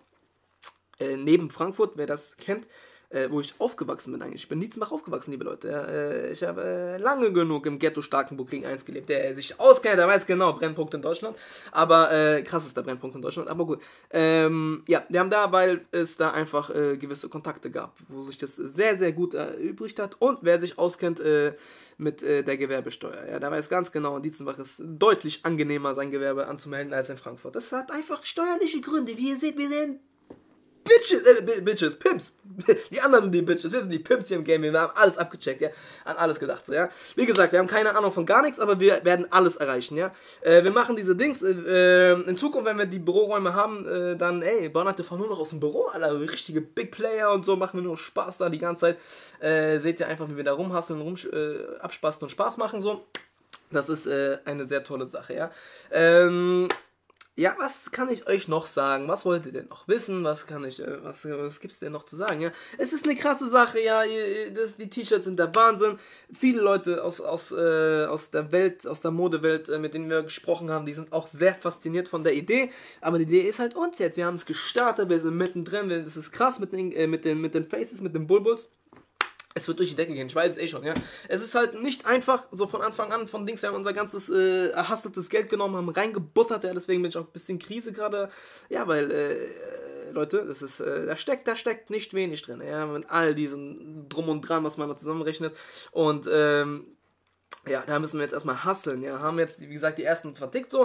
äh, neben Frankfurt, wer das kennt. Äh, wo ich aufgewachsen bin eigentlich. Ich bin in Dietzenbach aufgewachsen, liebe Leute. Äh, ich habe äh, lange genug im Ghetto Starkenburg Ring eins gelebt. Der sich auskennt, der weiß genau, Brennpunkt in Deutschland. Aber, äh, krass ist der Brennpunkt in Deutschland, aber gut. Ähm, ja, wir haben da, weil es da einfach äh, gewisse Kontakte gab, wo sich das sehr, sehr gut erübrigt hat. Und wer sich auskennt äh, mit äh, der Gewerbesteuer, ja, der weiß ganz genau, in Dietzenbach ist deutlich angenehmer, sein Gewerbe anzumelden als in Frankfurt. Das hat einfach steuerliche Gründe. Wie ihr seht, wir sehen Bitches, äh, Bitches, Pimps. Die anderen sind die Bitches, wir sind die Pimps hier im Game. Wir haben alles abgecheckt, ja. An alles gedacht, so, ja. Wie gesagt, wir haben keine Ahnung von gar nichts, aber wir werden alles erreichen, ja. Äh, wir machen diese Dings. Äh, in Zukunft, wenn wir die Büroräume haben, äh, dann, ey, Bernhard T V nur noch aus dem Büro, Alter. Richtige Big Player und so, machen wir nur Spaß da die ganze Zeit. Äh, seht ihr einfach, wie wir da rumhasseln, rum, äh, abspasten und Spaß machen, so. Das ist äh, eine sehr tolle Sache, ja. Ähm... Ja, was kann ich euch noch sagen? Was wollt ihr denn noch wissen? Was kann ich, äh, was, was gibt's denn noch zu sagen? Ja, es ist eine krasse Sache, ja, das, die T-Shirts sind der Wahnsinn. Viele Leute aus, aus, äh, aus der Welt, aus der Modewelt, äh, mit denen wir gesprochen haben, die sind auch sehr fasziniert von der Idee. Aber die Idee ist halt uns jetzt. Wir haben es gestartet, wir sind mittendrin, das ist krass mit den, äh, mit den, mit den Faces, mit den Bulbuls. Es wird durch die Decke gehen, ich weiß es eh schon, ja. Es ist halt nicht einfach, so von Anfang an, von Dings, wir haben unser ganzes äh, erhasseltes Geld genommen, haben reingebuttert, ja, deswegen bin ich auch ein bisschen Krise gerade, ja, weil, äh, Leute, das ist, äh, da steckt, da steckt nicht wenig drin, ja, mit all diesen Drum und Dran, was man da zusammenrechnet und, ähm, ja, da müssen wir jetzt erstmal hustlen, ja, haben jetzt, wie gesagt, die ersten vertickt so,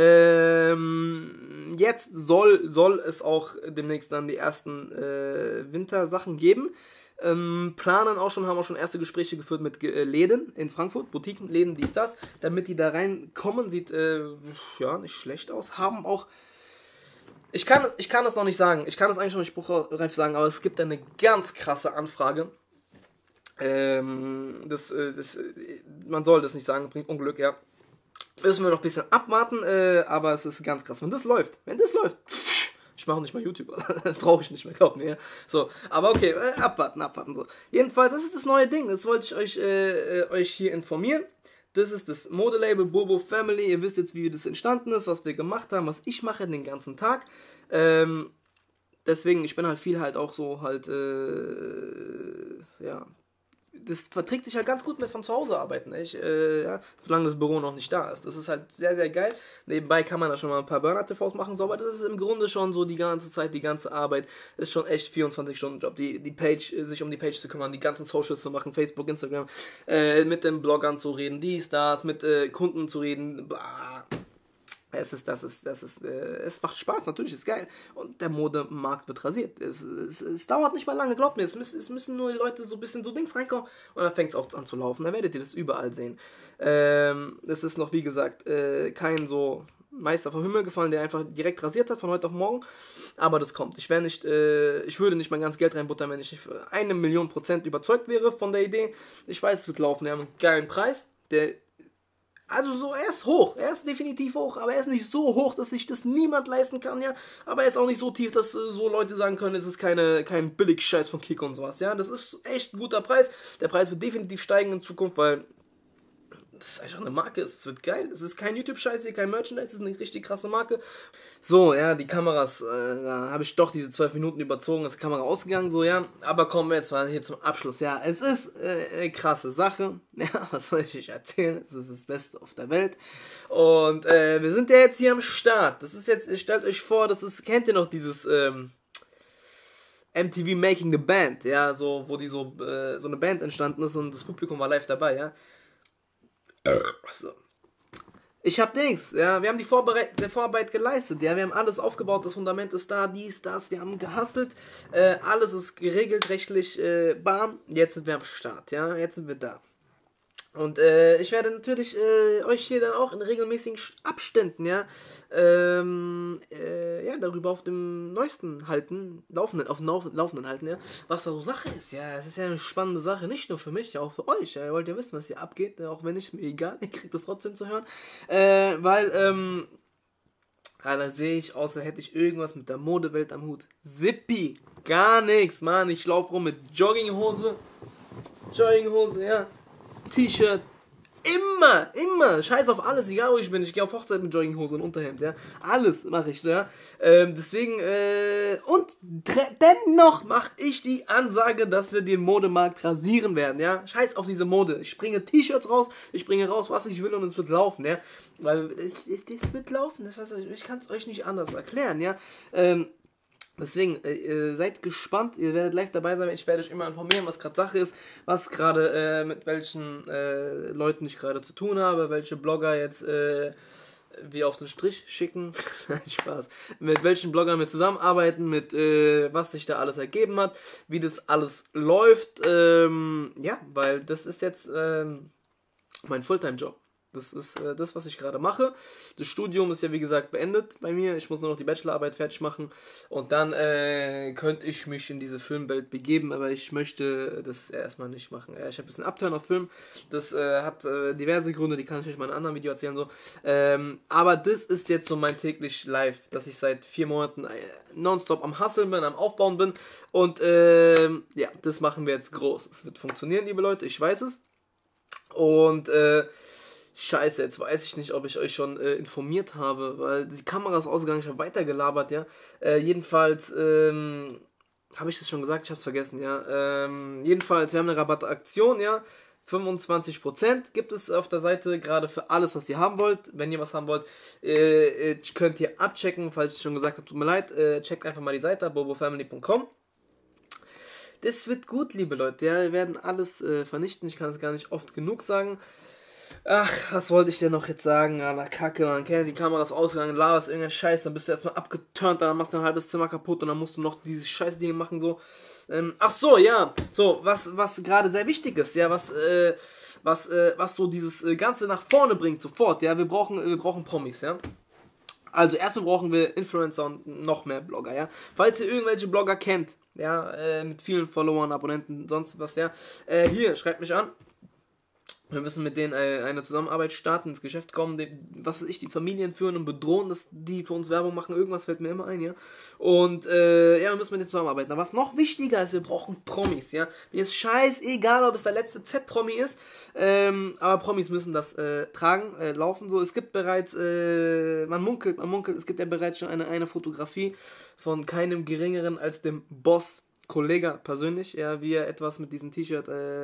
ähm, jetzt soll, soll es auch demnächst dann die ersten, äh, Wintersachen geben. Ähm, planen auch schon, haben auch schon erste Gespräche geführt mit äh, Läden in Frankfurt, Boutiquen, Läden, dies, das, damit die da reinkommen, sieht, äh, ja, nicht schlecht aus, haben auch, ich kann es, ich kann es noch nicht sagen, ich kann es eigentlich noch nicht spruchreif sagen, aber es gibt eine ganz krasse Anfrage, ähm, das, äh, das, äh, man soll das nicht sagen, bringt Unglück, ja, müssen wir noch ein bisschen abwarten, äh, aber es ist ganz krass, wenn das läuft, wenn das läuft, ich mache nicht mal YouTube, brauche ich nicht mehr, glaubt mir. Ja. So, aber okay, äh, abwarten, abwarten. So. Jedenfalls, das ist das neue Ding, das wollte ich euch, äh, euch hier informieren. Das ist das Modelabel Bobo Family. Ihr wisst jetzt, wie das entstanden ist, was wir gemacht haben, was ich mache den ganzen Tag. Ähm, deswegen, ich bin halt viel halt auch so halt, äh, ja, das verträgt sich halt ganz gut mit von zu Hause arbeiten, ich, äh, ja, solange das Büro noch nicht da ist. Das ist halt sehr, sehr geil. Nebenbei kann man da schon mal ein paar Burner-T Vs machen, so, aber das ist im Grunde schon so die ganze Zeit, die ganze Arbeit ist schon echt vierundzwanzig-Stunden-Job. Die, die Page, sich um die Page zu kümmern, die ganzen Socials zu machen, Facebook, Instagram, äh, mit den Bloggern zu reden, dies, das, mit äh, Kunden zu reden, bla. Es ist, das ist, das ist, äh, es macht Spaß, natürlich, ist geil. Und der Modemarkt wird rasiert. Es, es, es dauert nicht mal lange, glaubt mir. Es müssen, es müssen nur die Leute so ein bisschen so Dings reinkommen und dann fängt es auch an zu laufen. Dann werdet ihr das überall sehen. Ähm, es ist noch, wie gesagt, äh, kein so Meister vom Himmel gefallen, der einfach direkt rasiert hat von heute auf morgen. Aber das kommt. Ich wäre nicht, äh, ich würde nicht mein ganzes Geld reinbuttern, wenn ich nicht für eine Million Prozent überzeugt wäre von der Idee. Ich weiß, es wird laufen. Wir haben einen geilen Preis, der Also so, er ist hoch, er ist definitiv hoch, aber er ist nicht so hoch, dass sich das niemand leisten kann, ja. Aber er ist auch nicht so tief, dass äh, so Leute sagen können, es ist keine, kein Billig-Scheiß von Kick und sowas, ja. Das ist echt ein guter Preis. Der Preis wird definitiv steigen in Zukunft, weil das ist einfach eine Marke, es wird geil. Es ist kein YouTube-Scheiß hier, kein Merchandise, es ist eine richtig krasse Marke. So, ja, die Kameras, äh, da habe ich doch diese zwölf Minuten überzogen, ist die Kamera ausgegangen, so, ja. Aber kommen wir jetzt mal hier zum Abschluss, ja. Es ist äh, eine krasse Sache, ja, was soll ich euch erzählen? Es ist das Beste auf der Welt. Und äh, wir sind ja jetzt hier am Start. Das ist jetzt, stellt euch vor, das ist, kennt ihr noch dieses, ähm, M T V Making the Band, ja, so, wo die so, äh, so eine Band entstanden ist und das Publikum war live dabei, ja. So. Ich hab Dings, ja, wir haben die Vorbereit- die Vorarbeit geleistet, ja, wir haben alles aufgebaut, das Fundament ist da, dies, das, wir haben gehustelt, äh, alles ist geregelt, rechtlich, äh, bam, jetzt sind wir am Start, ja, jetzt sind wir da. Und äh, ich werde natürlich äh, euch hier dann auch in regelmäßigen Abständen, ja, ähm, äh, ja, darüber auf dem Neuesten halten, laufenden, auf dem Lauf- Laufenden halten, ja, was da so Sache ist, ja, es ist ja eine spannende Sache, nicht nur für mich, ja, auch für euch, ja, ihr wollt ja wissen, was hier abgeht, auch wenn nicht, mir egal, ihr kriegt das trotzdem zu hören, äh, weil, ähm, ja, da sehe ich aus, als hätte ich irgendwas mit der Modewelt am Hut. Zippi, gar nichts, Mann, ich laufe rum mit Jogginghose, Jogginghose, ja, T-Shirt, immer, immer, scheiß auf alles, egal wo ich bin, ich gehe auf Hochzeit mit Jogginghose und Unterhemd, ja, alles mache ich, ja, ähm, deswegen, äh, und tre- dennoch mache ich die Ansage, dass wir den Modemarkt rasieren werden, ja, scheiß auf diese Mode, ich bringe T-Shirts raus, ich bringe raus, was ich will und es wird laufen, ja, weil, es, es, es wird laufen, das heißt, ich kann es euch nicht anders erklären, ja, ähm, Deswegen, äh, seid gespannt, ihr werdet live dabei sein, ich werde euch immer informieren, was gerade Sache ist, was gerade, äh, mit welchen äh, Leuten ich gerade zu tun habe, welche Blogger jetzt äh, wir auf den Strich schicken, Spaß, mit welchen Bloggern wir zusammenarbeiten, mit äh, was sich da alles ergeben hat, wie das alles läuft, ähm, ja, weil das ist jetzt ähm, mein Fulltime-Job. Das ist äh, das, was ich gerade mache. Das Studium ist ja, wie gesagt, beendet bei mir. Ich muss nur noch die Bachelorarbeit fertig machen. Und dann äh, könnte ich mich in diese Filmwelt begeben. Aber ich möchte das erstmal nicht machen. Ich habe ein bisschen Upturn auf Film. Das äh, hat äh, diverse Gründe. Die kann ich euch mal in einem anderen Video erzählen. So. Ähm, aber das ist jetzt so mein täglich Live. Dass ich seit vier Monaten äh, nonstop am Hustlen bin, am Aufbauen bin. Und äh, ja, das machen wir jetzt groß. Es wird funktionieren, liebe Leute. Ich weiß es. Und äh, Scheiße, jetzt weiß ich nicht, ob ich euch schon äh, informiert habe, weil die Kamera ist ausgegangen, ich habe weitergelabert, ja. Äh, jedenfalls, ähm, Habe ich das schon gesagt? Ich habe es vergessen, ja. Ähm, jedenfalls, wir haben eine Rabattaktion, ja. fünfundzwanzig Prozent gibt es auf der Seite, gerade für alles, was ihr haben wollt. Wenn ihr was haben wollt, äh, könnt ihr abchecken, falls ich schon gesagt habe, tut mir leid. Äh, checkt einfach mal die Seite, bobofamily punkt com. Das wird gut, liebe Leute. Ja, wir werden alles äh, vernichten. Ich kann es gar nicht oft genug sagen. Ach, was wollte ich denn noch jetzt sagen? Aber Kacke, man kennt die Kameras ausgegangen, laberst irgendein Scheiß, dann bist du erstmal abgeturnt, dann machst du ein halbes Zimmer kaputt und dann musst du noch dieses Scheißding machen, so. Ähm, ach so, ja, so, was, was gerade sehr wichtig ist, ja, was, äh, was, äh, was so dieses äh, Ganze nach vorne bringt, sofort, ja, wir brauchen, wir brauchen Promis, ja. Also erstmal brauchen wir Influencer und noch mehr Blogger, ja. Falls ihr irgendwelche Blogger kennt, ja, äh, mit vielen Followern, Abonnenten, sonst was, ja, äh, hier, schreibt mich an. Wir müssen mit denen äh, eine Zusammenarbeit starten, ins Geschäft kommen, die, was weiß ich, die Familien führen und bedrohen, dass die für uns Werbung machen. Irgendwas fällt mir immer ein, ja. Und äh, ja, wir müssen mit denen zusammenarbeiten. Aber was noch wichtiger ist, wir brauchen Promis, ja. Mir ist scheißegal, ob es der letzte Z-Promi ist, ähm, aber Promis müssen das äh, tragen, äh, laufen so. Es gibt bereits, äh, man munkelt, man munkelt, es gibt ja bereits schon eine, eine Fotografie von keinem Geringeren als dem Boss Kollege persönlich, ja, wie er etwas mit diesem T-Shirt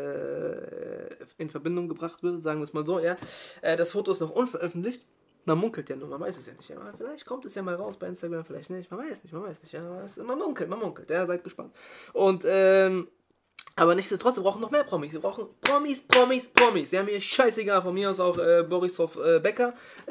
äh, in Verbindung gebracht wird, sagen wir es mal so, ja. Äh, das Foto ist noch unveröffentlicht. Man munkelt ja nur, man weiß es ja nicht. Ja. Vielleicht kommt es ja mal raus bei Instagram, vielleicht nicht. Man weiß nicht, man weiß nicht. Ja. Man munkelt, man munkelt. Ja, seid gespannt. Und, ähm, aber nichtsdestotrotz, wir brauchen noch mehr Promis. Wir brauchen Promis, Promis, Promis. Ja, mir ist scheißegal. Von mir aus auch äh, Borisov äh, Becker.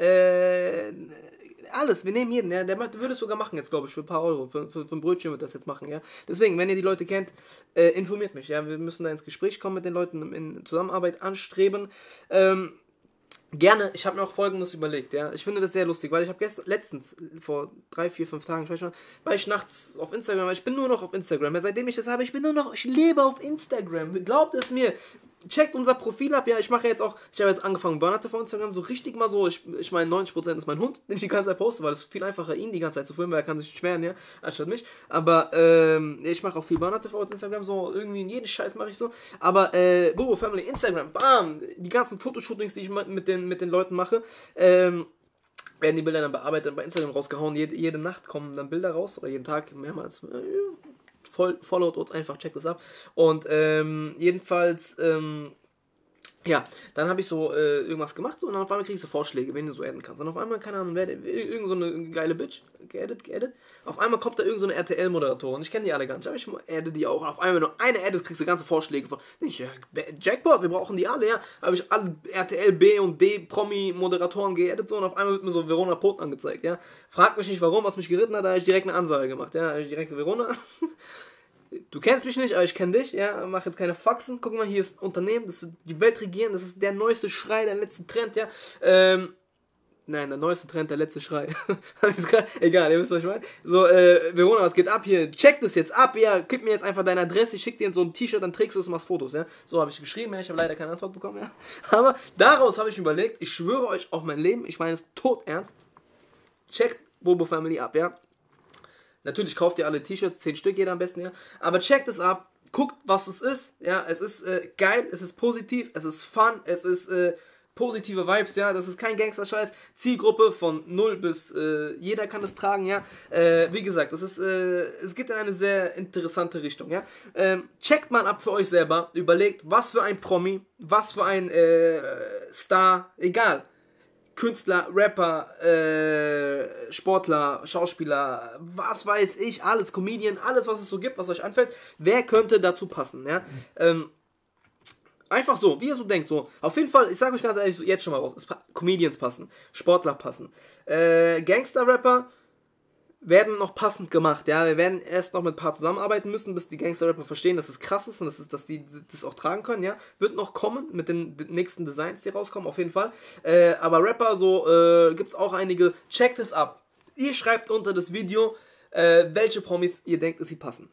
Äh, alles, wir nehmen jeden, ja, der würde es sogar machen jetzt, glaube ich, für ein paar Euro, für, für, für ein Brötchen wird das jetzt machen, ja. Deswegen, wenn ihr die Leute kennt, äh, informiert mich, ja, wir müssen da ins Gespräch kommen mit den Leuten, in Zusammenarbeit anstreben, ähm, gerne, ich habe mir auch Folgendes überlegt, ja, ich finde das sehr lustig, weil ich habe gestern, letztens, vor drei, vier, fünf Tagen, ich weiß schon, war ich nachts auf Instagram, weil ich bin nur noch auf Instagram, ja, seitdem ich das habe, ich bin nur noch, ich lebe auf Instagram, glaubt es mir, checkt unser Profil ab, ja, ich mache jetzt auch, ich habe jetzt angefangen, Burner auf Instagram, so richtig mal so, ich, ich meine, neunzig Prozent ist mein Hund, den ich die ganze Zeit poste, weil es ist viel einfacher, ihn die ganze Zeit zu filmen, weil er kann sich schweren, ja, anstatt mich, aber, ähm, ich mache auch viel Burner auf Instagram, so, irgendwie jeden Scheiß mache ich so, aber, äh, Bobo Family, Instagram, bam, die ganzen Fotoshootings, die ich mit den, mit den Leuten mache, ähm, werden die Bilder dann bearbeitet, bei Instagram rausgehauen, jede, jede Nacht kommen dann Bilder raus, oder jeden Tag mehrmals, äh, Voll, followt uns einfach, checkt das ab. Und ähm, jedenfalls, ähm, ja, dann habe ich so äh, irgendwas gemacht so, und dann auf einmal kriegst du Vorschläge, wen du so adden kannst. Und auf einmal, keine Ahnung, wer, irgend so eine geile Bitch, geaddet, geaddet. Auf einmal kommt da irgend so eine R T L-Moderatorin, ich kenne die alle gar nicht, aber ich adde die auch. Und auf einmal, wenn du eine addest, kriegst du ganze Vorschläge von, nicht, ja, Jackpot, wir brauchen die alle, ja. Habe ich alle R T L B und D Promi-Moderatoren geaddet so, und auf einmal wird mir so Verona Pot angezeigt, ja. Frag mich nicht warum, was mich geritten hat, da habe ich direkt eine Ansage gemacht, ja. Da habe ich direkt Verona. Du kennst mich nicht, aber ich kenne dich, ja, mach jetzt keine Faxen, guck mal, hier ist Unternehmen, das wird die Welt regieren, das ist der neueste Schrei, der letzte Trend, ja, ähm, nein, der neueste Trend, der letzte Schrei, egal, ihr wisst, was ich meine, so, äh, Verona, was geht ab hier, check das jetzt ab, ja, gib mir jetzt einfach deine Adresse, ich schick dir so ein T-Shirt, dann trägst du es und machst Fotos, ja, so habe ich geschrieben, ja, ich habe leider keine Antwort bekommen, ja, aber daraus habe ich überlegt, ich schwöre euch auf mein Leben, ich meine es todernst, checkt Bobo Family ab, ja. Natürlich kauft ihr alle T-Shirts, zehn Stück jeder am besten, ja. Aber checkt es ab, guckt, was es ist, ja. Es ist äh, geil, es ist positiv, es ist fun, es ist äh, positive Vibes, ja. Das ist kein Gangster-Scheiß. Zielgruppe von null bis äh, jeder kann das tragen, ja. Äh, wie gesagt, das ist, äh, es geht in eine sehr interessante Richtung, ja. Ähm, checkt mal ab für euch selber, überlegt, was für ein Promi, was für ein äh, Star, egal. Künstler, Rapper, äh, Sportler, Schauspieler, was weiß ich, alles, Comedian, alles, was es so gibt, was euch anfällt, wer könnte dazu passen, ja, ähm, einfach so, wie ihr so denkt, so, auf jeden Fall, ich sage euch ganz ehrlich, so, jetzt schon mal raus, pa- Comedians passen, Sportler passen, äh, Gangster-Rapper werden noch passend gemacht, ja, wir werden erst noch mit ein paar zusammenarbeiten müssen, bis die Gangster-Rapper verstehen, dass es krass ist und dass, es, dass die das auch tragen können, ja, wird noch kommen mit den nächsten Designs, die rauskommen, auf jeden Fall, äh, aber Rapper, so, äh, gibt's auch einige, checkt es ab, ihr schreibt unter das Video, äh, welche Promis ihr denkt, dass sie passen.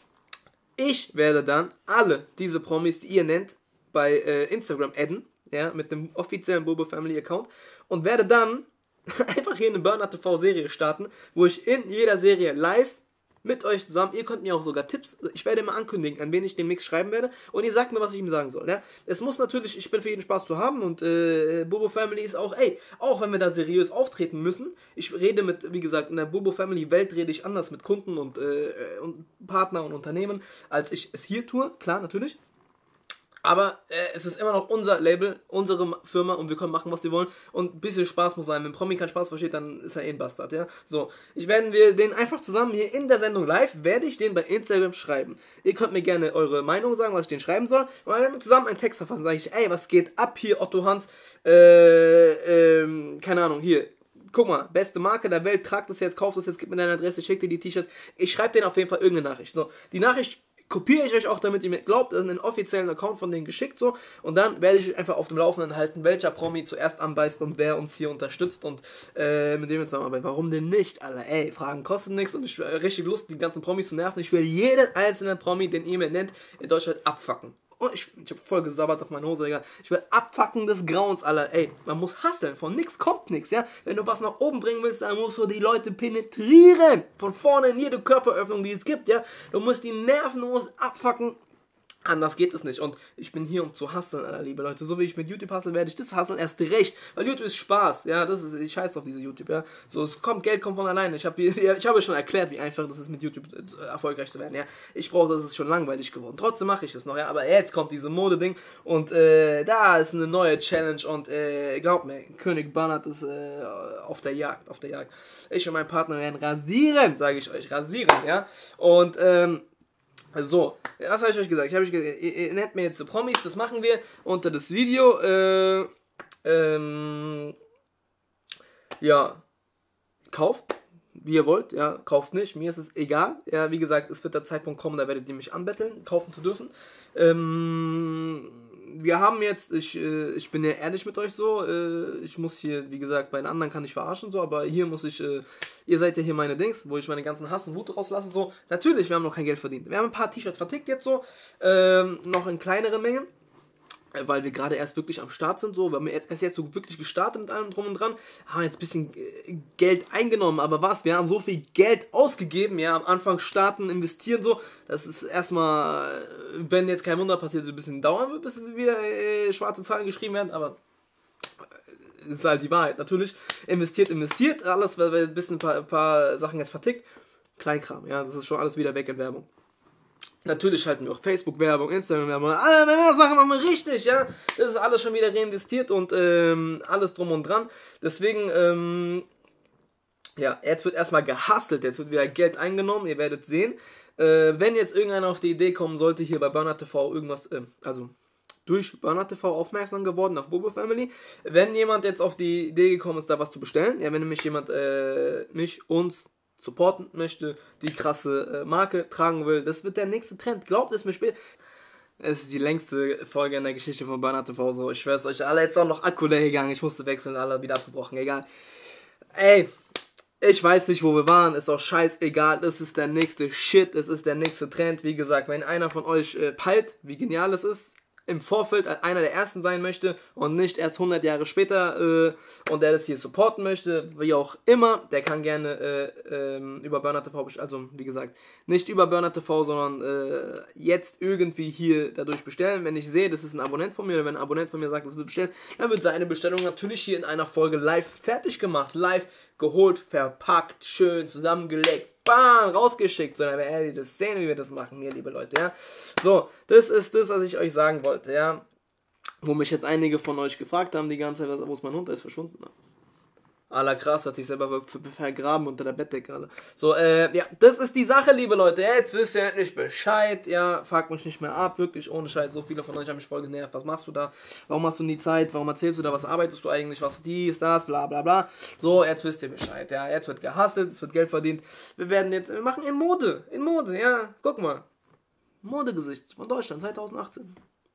Ich werde dann alle diese Promis, die ihr nennt, bei äh, Instagram adden, ja, mit dem offiziellen Bobo Family Account und werde dann einfach hier eine Burner T V Serie starten, wo ich in jeder Serie live mit euch zusammen. Ihr könnt mir auch sogar Tipps, ich werde immer ankündigen, an wen ich demnächst schreiben werde. Und ihr sagt mir, was ich ihm sagen soll. Ja? Es muss natürlich, ich bin für jeden Spaß zu haben. Und äh, Bobo Family ist auch, ey, auch wenn wir da seriös auftreten müssen. Ich rede mit, wie gesagt, in der Bobo Family Welt rede ich anders mit Kunden und, äh, und Partner und Unternehmen, als ich es hier tue. Klar, natürlich. Aber äh, es ist immer noch unser Label, unsere Firma und wir können machen, was wir wollen. Und ein bisschen Spaß muss sein. Wenn Promi keinen Spaß versteht, dann ist er eh ein Bastard, ja. So, ich werde wir den einfach zusammen hier in der Sendung live, werde ich den bei Instagram schreiben. Ihr könnt mir gerne eure Meinung sagen, was ich den schreiben soll. Und dann werden wir zusammen einen Text verfassen, sage ich, ey, was geht ab hier, Otto Hans, äh, ähm, keine Ahnung, hier. Guck mal, beste Marke der Welt, trag das jetzt, kauf das jetzt, gib mir deine Adresse, schick dir die T-Shirts. Ich schreibe denen auf jeden Fall irgendeine Nachricht. So, die Nachricht kopiere ich euch auch, damit ihr mir glaubt, das ist ein offiziellen Account von denen geschickt, so, und dann werde ich euch einfach auf dem Laufenden halten, welcher Promi zuerst anbeißt und wer uns hier unterstützt und äh, mit dem wir zusammenarbeiten. Warum denn nicht, Alter? Ey, Fragen kosten nichts und ich habe richtig Lust, die ganzen Promis zu nerven. Ich will jeden einzelnen Promi, den ihr mir nennt, in Deutschland abfacken. Und ich, ich habe voll gesabbert auf meine Hose, Digga. Ich will abfacken des Grauens, Alter. Ey, man muss hustlen. Von nix kommt nix, ja. Wenn du was nach oben bringen willst, dann musst du die Leute penetrieren. Von vorne in jede Körperöffnung, die es gibt, ja. Du musst die Nerven, du musst abfacken. Anders geht es nicht. Und ich bin hier, um zu hustlen, Alter, liebe Leute. So wie ich mit YouTube hustle, werde ich das hustlen erst recht. Weil YouTube ist Spaß. Ja, das ist, ich scheiße auf diese YouTube, ja. So, es kommt, Geld kommt von alleine. Ich habe ich habe schon erklärt, wie einfach das ist, mit YouTube erfolgreich zu werden, ja. Ich brauche, das ist schon langweilig geworden. Trotzdem mache ich das noch, ja. Aber jetzt kommt diese Mode-Ding. Und, äh, da ist eine neue Challenge. Und, äh, glaubt mir, König Bernhard ist, äh, auf der Jagd, auf der Jagd. Ich und mein Partner werden rasieren, sage ich euch. Rasieren, ja. Und, ähm, so, was habe ich euch gesagt? Ich habe euch gesagt, ihr, ihr nennt mir jetzt so Promis, das machen wir unter das Video. Äh, ähm, ja, kauft, wie ihr wollt, ja, kauft nicht, mir ist es egal. Ja, wie gesagt, es wird der Zeitpunkt kommen, da werdet ihr mich anbetteln, kaufen zu dürfen. Ähm, wir haben jetzt, ich, äh, ich bin ja ehrlich mit euch so, äh, ich muss hier, wie gesagt, bei den anderen kann ich verarschen so, aber hier muss ich, äh, ihr seid ja hier meine Dings, wo ich meine ganzen Hass und Wut rauslasse, so. Natürlich, wir haben noch kein Geld verdient. Wir haben ein paar T-Shirts vertickt jetzt so, ähm, noch in kleineren Mengen, weil wir gerade erst wirklich am Start sind, so, wir haben erst, erst jetzt so wirklich gestartet mit allem drum und dran, haben jetzt ein bisschen Geld eingenommen, aber was, wir haben so viel Geld ausgegeben, ja, am Anfang starten, investieren, so, das ist erstmal, wenn jetzt kein Wunder passiert, so ein bisschen dauern wird, bis wieder äh, schwarze Zahlen geschrieben werden, aber das ist halt die Wahrheit, natürlich, investiert, investiert, alles, weil wir ein bisschen ein paar, ein paar Sachen jetzt vertickt, Kleinkram, ja, das ist schon alles wieder weg in Werbung. Natürlich schalten wir auch Facebook-Werbung, Instagram-Werbung. Wenn wir das machen, machen wir richtig, ja. Das ist alles schon wieder reinvestiert und ähm, alles drum und dran. Deswegen, ähm, ja, jetzt wird erstmal gehustelt, jetzt wird wieder Geld eingenommen, ihr werdet sehen. Äh, wenn jetzt irgendeiner auf die Idee kommen sollte, hier bei Bernhard T V irgendwas, äh, also durch Bernhard T V aufmerksam geworden auf Bobo Family. Wenn jemand jetzt auf die Idee gekommen ist, da was zu bestellen, ja, wenn nämlich jemand, äh, mich, uns, supporten möchte, die krasse äh, Marke tragen will, das wird der nächste Trend. Glaubt es mir später. Es ist die längste Folge in der Geschichte von Bernhard T V, so. Ich schwör's euch, alle jetzt auch noch Akku leer gegangen. Ich musste wechseln, alle wieder abgebrochen, egal. Ey, ich weiß nicht, wo wir waren, ist auch scheißegal. Das ist der nächste Shit, es ist der nächste Trend. Wie gesagt, wenn einer von euch äh, peilt, wie genial es ist, im Vorfeld einer der Ersten sein möchte und nicht erst hundert Jahre später äh, und der das hier supporten möchte, wie auch immer, der kann gerne äh, äh, über Bernhard T V, also wie gesagt, nicht über Bernhard T V, sondern äh, jetzt irgendwie hier dadurch bestellen. Wenn ich sehe, das ist ein Abonnent von mir oder wenn ein Abonnent von mir sagt, das will bestellen, dann wird seine Bestellung natürlich hier in einer Folge live fertig gemacht, live geholt, verpackt, schön zusammengelegt, bam, rausgeschickt, sondern wir werden das sehen, wie wir das machen hier, liebe Leute, ja. So, das ist das, was ich euch sagen wollte, ja. Wo mich jetzt einige von euch gefragt haben, die ganze Zeit, wo ist mein Hund, der ist verschwunden. Aller krass, hat sich selber vergraben unter der Bettdecke, Alter. So, äh, ja, das ist die Sache, liebe Leute. Jetzt wisst ihr endlich Bescheid, ja. Fragt mich nicht mehr ab, wirklich, ohne Scheiß. So viele von euch haben mich voll genervt. Was machst du da? Warum hast du nie Zeit? Warum erzählst du da? Was arbeitest du eigentlich? Was dies, das, bla, bla, bla. So, jetzt wisst ihr Bescheid, ja. Jetzt wird gehustelt, es wird Geld verdient. Wir werden jetzt, wir machen in Mode, in Mode, ja. Guck mal. Modegesicht von Deutschland, zweitausendachtzehn.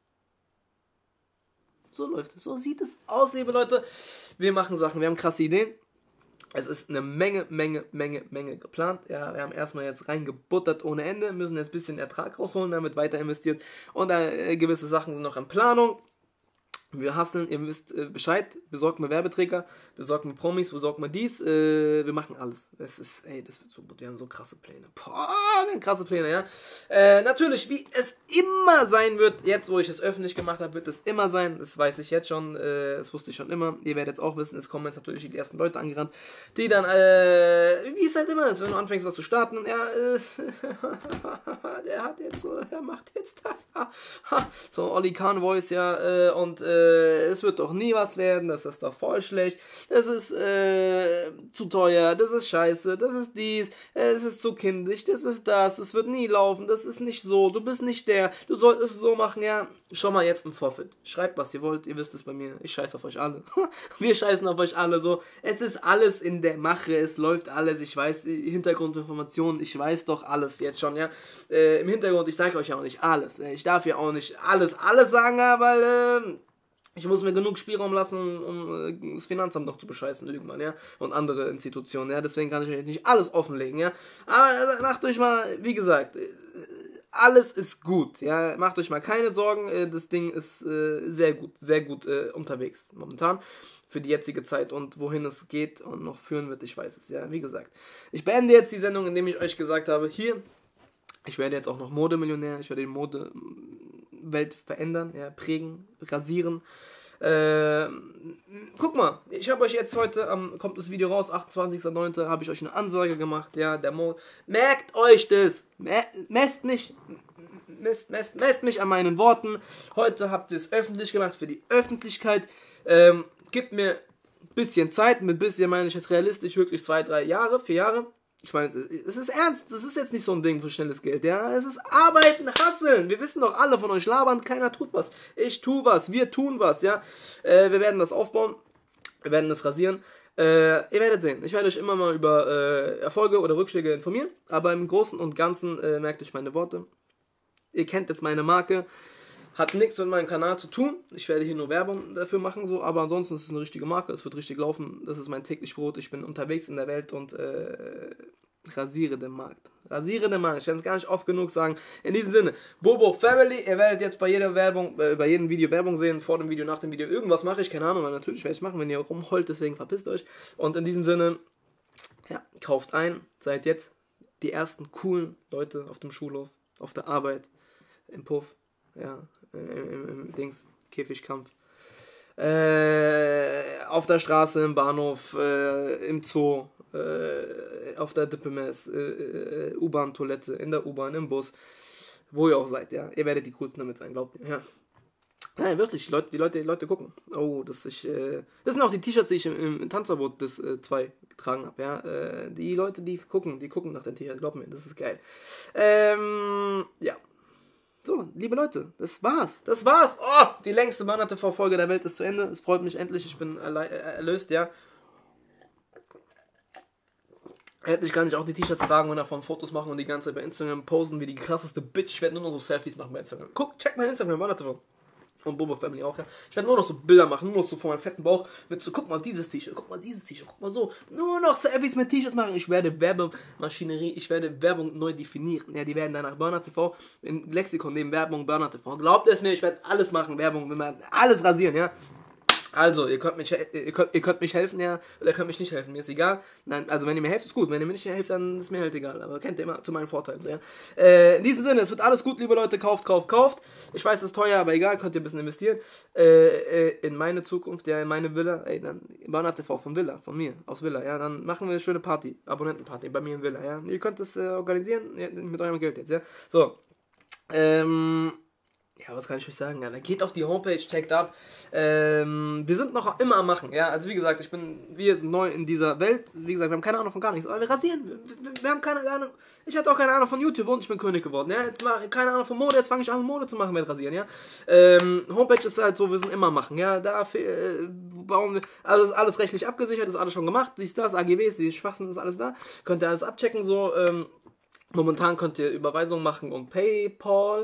So läuft es, so sieht es aus, liebe Leute. Wir machen Sachen, wir haben krasse Ideen. Es ist eine Menge, Menge, Menge, Menge geplant. Ja, wir haben erstmal jetzt reingebuttert ohne Ende, müssen jetzt ein bisschen Ertrag rausholen, damit weiter investiert. Und äh, gewisse Sachen sind noch in Planung. Wir hustlen, ihr wisst äh, Bescheid, besorgt mir Werbeträger, besorgt mir Promis, besorgt mir dies, äh, wir machen alles. Es ist, ey, das wird so gut, wir haben so krasse Pläne. Boah, wir haben krasse Pläne, ja. Äh, natürlich, wie es immer sein wird, jetzt wo ich es öffentlich gemacht habe, wird es immer sein, das weiß ich jetzt schon, äh, das wusste ich schon immer. Ihr werdet es auch wissen, es kommen jetzt natürlich die ersten Leute angerannt, die dann, äh, wie es halt immer ist, wenn du anfängst was zu starten und er, äh, der hat jetzt so, der macht jetzt das, so Oli Kahn Voice, ja, äh, und, äh, es wird doch nie was werden, das ist doch voll schlecht, das ist äh, zu teuer, das ist scheiße, das ist dies, es ist zu kindisch, das ist das, es wird nie laufen, das ist nicht so, du bist nicht der, du solltest so machen, ja, schon mal jetzt im Vorfeld, schreibt was ihr wollt, ihr wisst es bei mir, ich scheiße auf euch alle, wir scheißen auf euch alle, so, es ist alles in der Mache, es läuft alles, ich weiß, Hintergrundinformationen, ich weiß doch alles jetzt schon, ja, äh, im Hintergrund, ich sage euch ja auch nicht alles, ich darf ja auch nicht alles, alles sagen, weil, äh, ich muss mir genug Spielraum lassen, um äh, das Finanzamt noch zu bescheißen, irgendwann, ja, und andere Institutionen, ja, deswegen kann ich euch nicht alles offenlegen, ja, aber äh, macht euch mal, wie gesagt, äh, alles ist gut, ja, macht euch mal keine Sorgen, äh, das Ding ist äh, sehr gut, sehr gut äh, unterwegs, momentan, für die jetzige Zeit und wohin es geht und noch führen wird, ich weiß es, ja, wie gesagt. Ich beende jetzt die Sendung, indem ich euch gesagt habe, hier, ich werde jetzt auch noch Modemillionär, ich werde die Modewelt verändern, ja, prägen, rasieren. Äh, guck mal, ich habe euch jetzt heute, ähm, kommt das Video raus, achtundzwanzigster neunter habe ich euch eine Ansage gemacht, ja, der Mode. Merkt euch das, messt mich, messt, messt, messt mich an meinen Worten. Heute habt ihr es öffentlich gemacht für die Öffentlichkeit. Ähm, gebt mir ein bisschen Zeit, mit bisschen meine ich jetzt realistisch, wirklich zwei, drei Jahre, vier Jahre. Ich meine, es ist ernst, das ist jetzt nicht so ein Ding für schnelles Geld, ja, es ist Arbeiten, Hustlen, wir wissen doch alle von euch labern, keiner tut was, ich tu was, wir tun was, ja, äh, wir werden das aufbauen, wir werden das rasieren, äh, ihr werdet sehen, ich werde euch immer mal über äh, Erfolge oder Rückschläge informieren, aber im Großen und Ganzen äh, merkt euch meine Worte, ihr kennt jetzt meine Marke, hat nichts mit meinem Kanal zu tun. Ich werde hier nur Werbung dafür machen, so, aber ansonsten ist es eine richtige Marke, es wird richtig laufen. Das ist mein täglich Brot. Ich bin unterwegs in der Welt und äh, rasiere den Markt. Rasiere den Markt. Ich kann es gar nicht oft genug sagen. In diesem Sinne, Bobo Family, ihr werdet jetzt bei jeder Werbung, äh, bei jedem Video Werbung sehen, vor dem Video, nach dem Video. Irgendwas mache ich, keine Ahnung, weil natürlich werde ich machen, wenn ihr rumheult, deswegen verpisst euch. Und in diesem Sinne, ja, kauft ein, seid jetzt die ersten coolen Leute auf dem Schulhof, auf der Arbeit, im Puff, ja, Im, im, im Dings, Käfigkampf, äh, auf der Straße, im Bahnhof, äh, im Zoo, äh, auf der Dippemess, äh, äh, U-Bahn-Toilette, in der U-Bahn, im Bus, wo ihr auch seid, ja, ihr werdet die coolsten damit sein, glaubt mir, ja. Nein, wirklich, die Leute, die Leute, die Leute gucken. Oh, das ich, äh, das sind auch die T-Shirts, die ich im, im Tanzverbot das äh, zwei getragen habe, ja. Äh, die Leute, die gucken, die gucken nach den T-Shirts, glaubt mir, das ist geil. Ähm, ja. So, liebe Leute, das war's. Das war's. Oh, die längste Burner T V-Folge der Welt ist zu Ende. Es freut mich endlich, ich bin erle- äh, erlöst, ja. Endlich kann ich auch die T-Shirts tragen und davon Fotos machen und die ganze Zeit bei Instagram posen wie die krasseste Bitch. Ich werde nur noch so Selfies machen bei Instagram. Guck, check mein Instagram, Burner T V. Und Bobo Family auch, ja. Ich werde nur noch so Bilder machen, nur noch so von meinem fetten Bauch mit so, guck mal dieses T-Shirt, guck mal dieses T-Shirt, guck mal so. Nur noch Selfies mit T-Shirts machen. Ich werde Werbemaschinerie, ich werde Werbung neu definieren. Ja, die werden danach Burner T V, im Lexikon neben Werbung Burner T V. Glaubt es mir, ich werde alles machen, Werbung, wir werden alles rasieren, ja. Also, ihr könnt mich, ihr könnt, ihr könnt mich helfen, ja, oder ihr könnt mich nicht helfen, mir ist egal. Nein, also wenn ihr mir helft, ist gut, wenn ihr mir nicht helft, dann ist mir halt egal, aber kennt ihr immer zu meinem Vorteil, ja. Äh, in diesem Sinne, es wird alles gut, liebe Leute, kauft, kauft, kauft. Ich weiß, es ist teuer, aber egal, könnt ihr ein bisschen investieren. Äh, äh, in meine Zukunft, ja, in meine Villa, ey, dann, Burner T V von Villa, von mir, aus Villa, ja, dann machen wir eine schöne Party, Abonnentenparty bei mir in Villa, ja. Ihr könnt das äh, organisieren, ja, mit eurem Geld jetzt, ja. So, ähm... Ja, was kann ich euch sagen? Ja, dann geht auf die Homepage, checkt ab. Ähm, wir sind noch immer am Machen, ja. Also wie gesagt, ich bin, wir sind neu in dieser Welt. Wie gesagt, wir haben keine Ahnung von gar nichts. Aber wir rasieren. Wir, wir, wir haben keine Ahnung. Ich hatte auch keine Ahnung von YouTube und ich bin König geworden, ja. Jetzt war keine Ahnung von Mode, jetzt fange ich an, Mode zu machen mit Rasieren, ja. Ähm, Homepage ist halt so, wir sind immer am Machen, ja. Da äh, bauen wir, also ist alles rechtlich abgesichert, ist alles schon gemacht. Siehst das, A G Bs, die Schwachsinn ist alles da. Könnt ihr alles abchecken, so. Ähm, momentan könnt ihr Überweisungen machen und PayPal.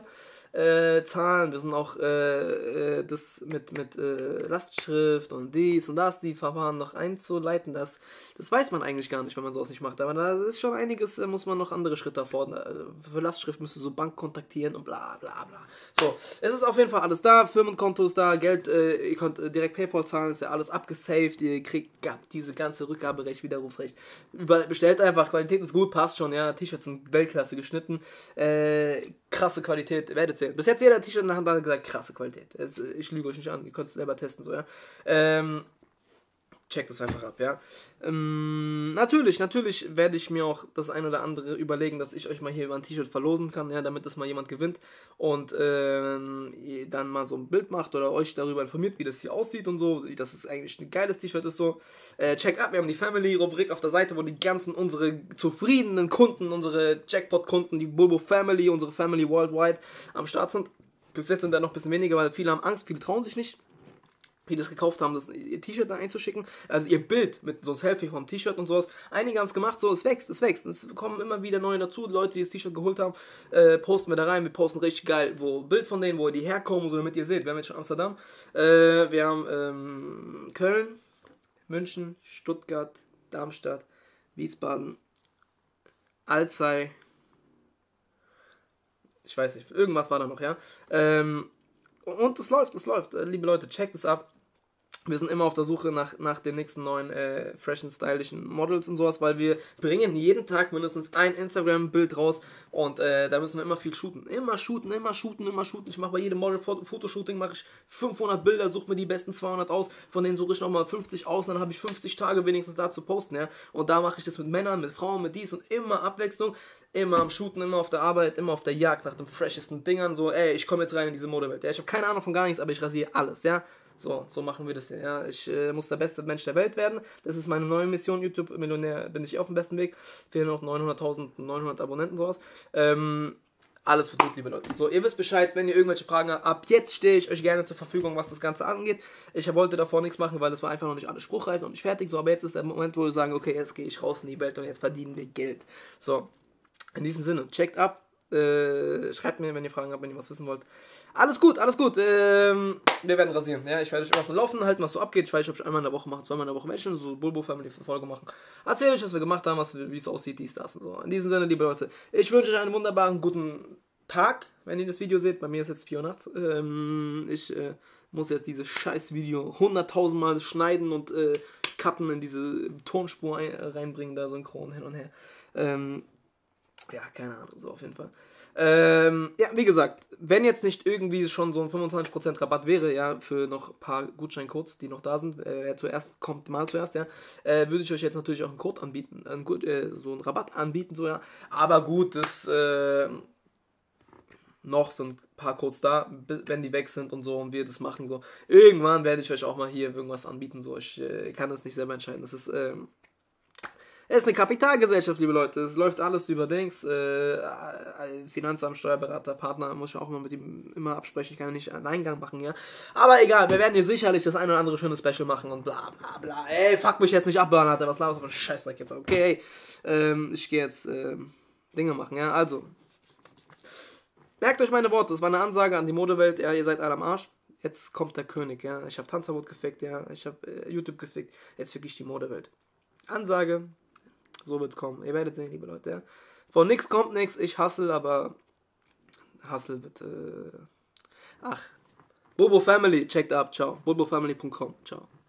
äh, Zahlen, wir sind auch äh, äh, das mit, mit äh, Lastschrift und dies und das, die Verfahren noch einzuleiten, das, das weiß man eigentlich gar nicht, wenn man sowas nicht macht, aber da ist schon einiges, äh, muss man noch andere Schritte erfordern. Für Lastschrift müsst du so Bank kontaktieren und bla bla bla. So, es ist auf jeden Fall alles da, Firmenkonto ist da, Geld, äh, ihr könnt äh, direkt PayPal zahlen, ist ja alles abgesaved, ihr kriegt ja, diese ganze Rückgaberecht, Widerrufsrecht. Über, bestellt einfach, Qualität ist gut, passt schon, ja, T-Shirts sind Weltklasse geschnitten, äh, krasse Qualität, werdet sehen. Bis jetzt jeder T-Shirt in der Hand hat gesagt, krasse Qualität. Es, ich lüge euch nicht an, ihr könnt es selber testen, so, ja. Ähm, checkt es einfach ab, ja. Ähm, natürlich, natürlich werde ich mir auch das ein oder andere überlegen, dass ich euch mal hier über ein T-Shirt verlosen kann, ja, damit das mal jemand gewinnt und ähm, ihr dann mal so ein Bild macht oder euch darüber informiert, wie das hier aussieht und so, dass es eigentlich ein geiles T-Shirt ist, so. Äh, checkt ab, wir haben die Family-Rubrik auf der Seite, wo die ganzen, unsere zufriedenen Kunden, unsere Jackpot-Kunden, die Bulbo Family, unsere Family worldwide am Start sind. Bis jetzt sind da noch ein bisschen weniger, weil viele haben Angst, viele trauen sich nicht, die das gekauft haben, das ihr T-Shirt da einzuschicken, also ihr Bild mit so einem Selfie vom T-Shirt und sowas. Einige haben es gemacht, so, es wächst, es wächst. Es kommen immer wieder neue dazu, Leute, die das T-Shirt geholt haben, äh, posten wir da rein, wir posten richtig geil, wo Bild von denen, wo die herkommen, so damit ihr seht. Wir haben jetzt schon Amsterdam, äh, wir haben ähm, Köln, München, Stuttgart, Darmstadt, Wiesbaden, Alzey, ich weiß nicht, irgendwas war da noch, ja. Ähm, und es läuft, es läuft, liebe Leute, checkt es ab. Wir sind immer auf der Suche nach, nach den nächsten neuen äh, freshen, stylischen Models und sowas, weil wir bringen jeden Tag mindestens ein Instagram-Bild raus und äh, da müssen wir immer viel shooten. Immer shooten, immer shooten, immer shooten. Ich mache bei jedem Model-Fotoshooting mache ich fünfhundert Bilder, suche mir die besten zweihundert aus, von denen suche ich nochmal fünfzig aus, dann habe ich fünfzig Tage wenigstens da zu posten, ja. Und da mache ich das mit Männern, mit Frauen, mit dies und immer Abwechslung, immer am Shooten, immer auf der Arbeit, immer auf der Jagd nach den freshesten Dingern, so, ey, ich komme jetzt rein in diese Modewelt, ja. Ich habe keine Ahnung von gar nichts, aber ich rasiere alles, ja. So, so machen wir das hier, ja. Ich äh, muss der beste Mensch der Welt werden. Das ist meine neue Mission. YouTube-Millionär bin ich auf dem besten Weg. Fehlen noch neunhunderttausend, neunhundert Abonnenten, sowas. Ähm, alles wird gut, liebe Leute. So, ihr wisst Bescheid, wenn ihr irgendwelche Fragen habt. Ab jetzt stehe ich euch gerne zur Verfügung, was das Ganze angeht. Ich wollte davor nichts machen, weil das war einfach noch nicht alles spruchreif, noch nicht fertig. So, aber jetzt ist der Moment, wo wir sagen, okay, jetzt gehe ich raus in die Welt und jetzt verdienen wir Geld. So, in diesem Sinne, checkt ab. Äh, schreibt mir, wenn ihr Fragen habt, wenn ihr was wissen wollt. Alles gut, alles gut. Ähm, wir werden rasieren. Ja, ich werde euch immer auf dem Laufenden halten, was so abgeht. Ich weiß nicht, ob ich einmal in der Woche mache, zweimal in der Woche Menschen, so Bulbo Family Folge machen. Erzähle euch, was wir gemacht haben, was, wie es aussieht, dies, das und so. In diesem Sinne, liebe Leute, ich wünsche euch einen wunderbaren, guten Tag, wenn ihr das Video seht. Bei mir ist jetzt vier Uhr nachts. Ähm, ich äh, muss jetzt dieses scheiß Video hunderttausend Mal schneiden und äh, cutten in diese Tonspur ein, reinbringen, da synchron hin und her. Ähm, Ja, keine Ahnung, so auf jeden Fall. Ähm, ja, wie gesagt, wenn jetzt nicht irgendwie schon so ein fünfundzwanzig Prozent Rabatt wäre, ja, für noch ein paar Gutscheincodes, die noch da sind, äh, wer zuerst kommt, mal zuerst, ja, äh, würde ich euch jetzt natürlich auch einen Code anbieten, einen, äh, so einen Rabatt anbieten, so, ja. Aber gut, das, äh, noch sind ein paar Codes da, wenn die weg sind und so und wir das machen, so. Irgendwann werde ich euch auch mal hier irgendwas anbieten, so. Ich äh, kann das nicht selber entscheiden, das ist, ähm, Es ist eine Kapitalgesellschaft, liebe Leute. Es läuft alles über Dings. Äh, Finanzamt, Steuerberater, Partner, muss ich auch immer mit ihm immer absprechen. Ich kann ja nicht einen Eingang machen, ja. Aber egal, wir werden hier sicherlich das ein oder andere schöne Special machen und bla bla bla. Ey, fuck mich jetzt nicht ab, Bernhard. Was laberst du für einen Scheißdreck jetzt? Okay, ähm, ich gehe jetzt ähm, Dinge machen, ja. Also, merkt euch meine Worte. Das war eine Ansage an die Modewelt. Ja, ihr seid alle am Arsch. Jetzt kommt der König, ja. Ich habe Tanzverbot gefickt, ja. Ich habe äh, YouTube gefickt. Jetzt fick ich die Modewelt. Ansage. So wird's kommen. Ihr werdet sehen, liebe Leute. Ja. Von nix kommt nix. Ich hustle, aber hustle wird. Äh Ach. Bulbo Family, checkt ab. Ciao. bulbo family punkt com. Ciao.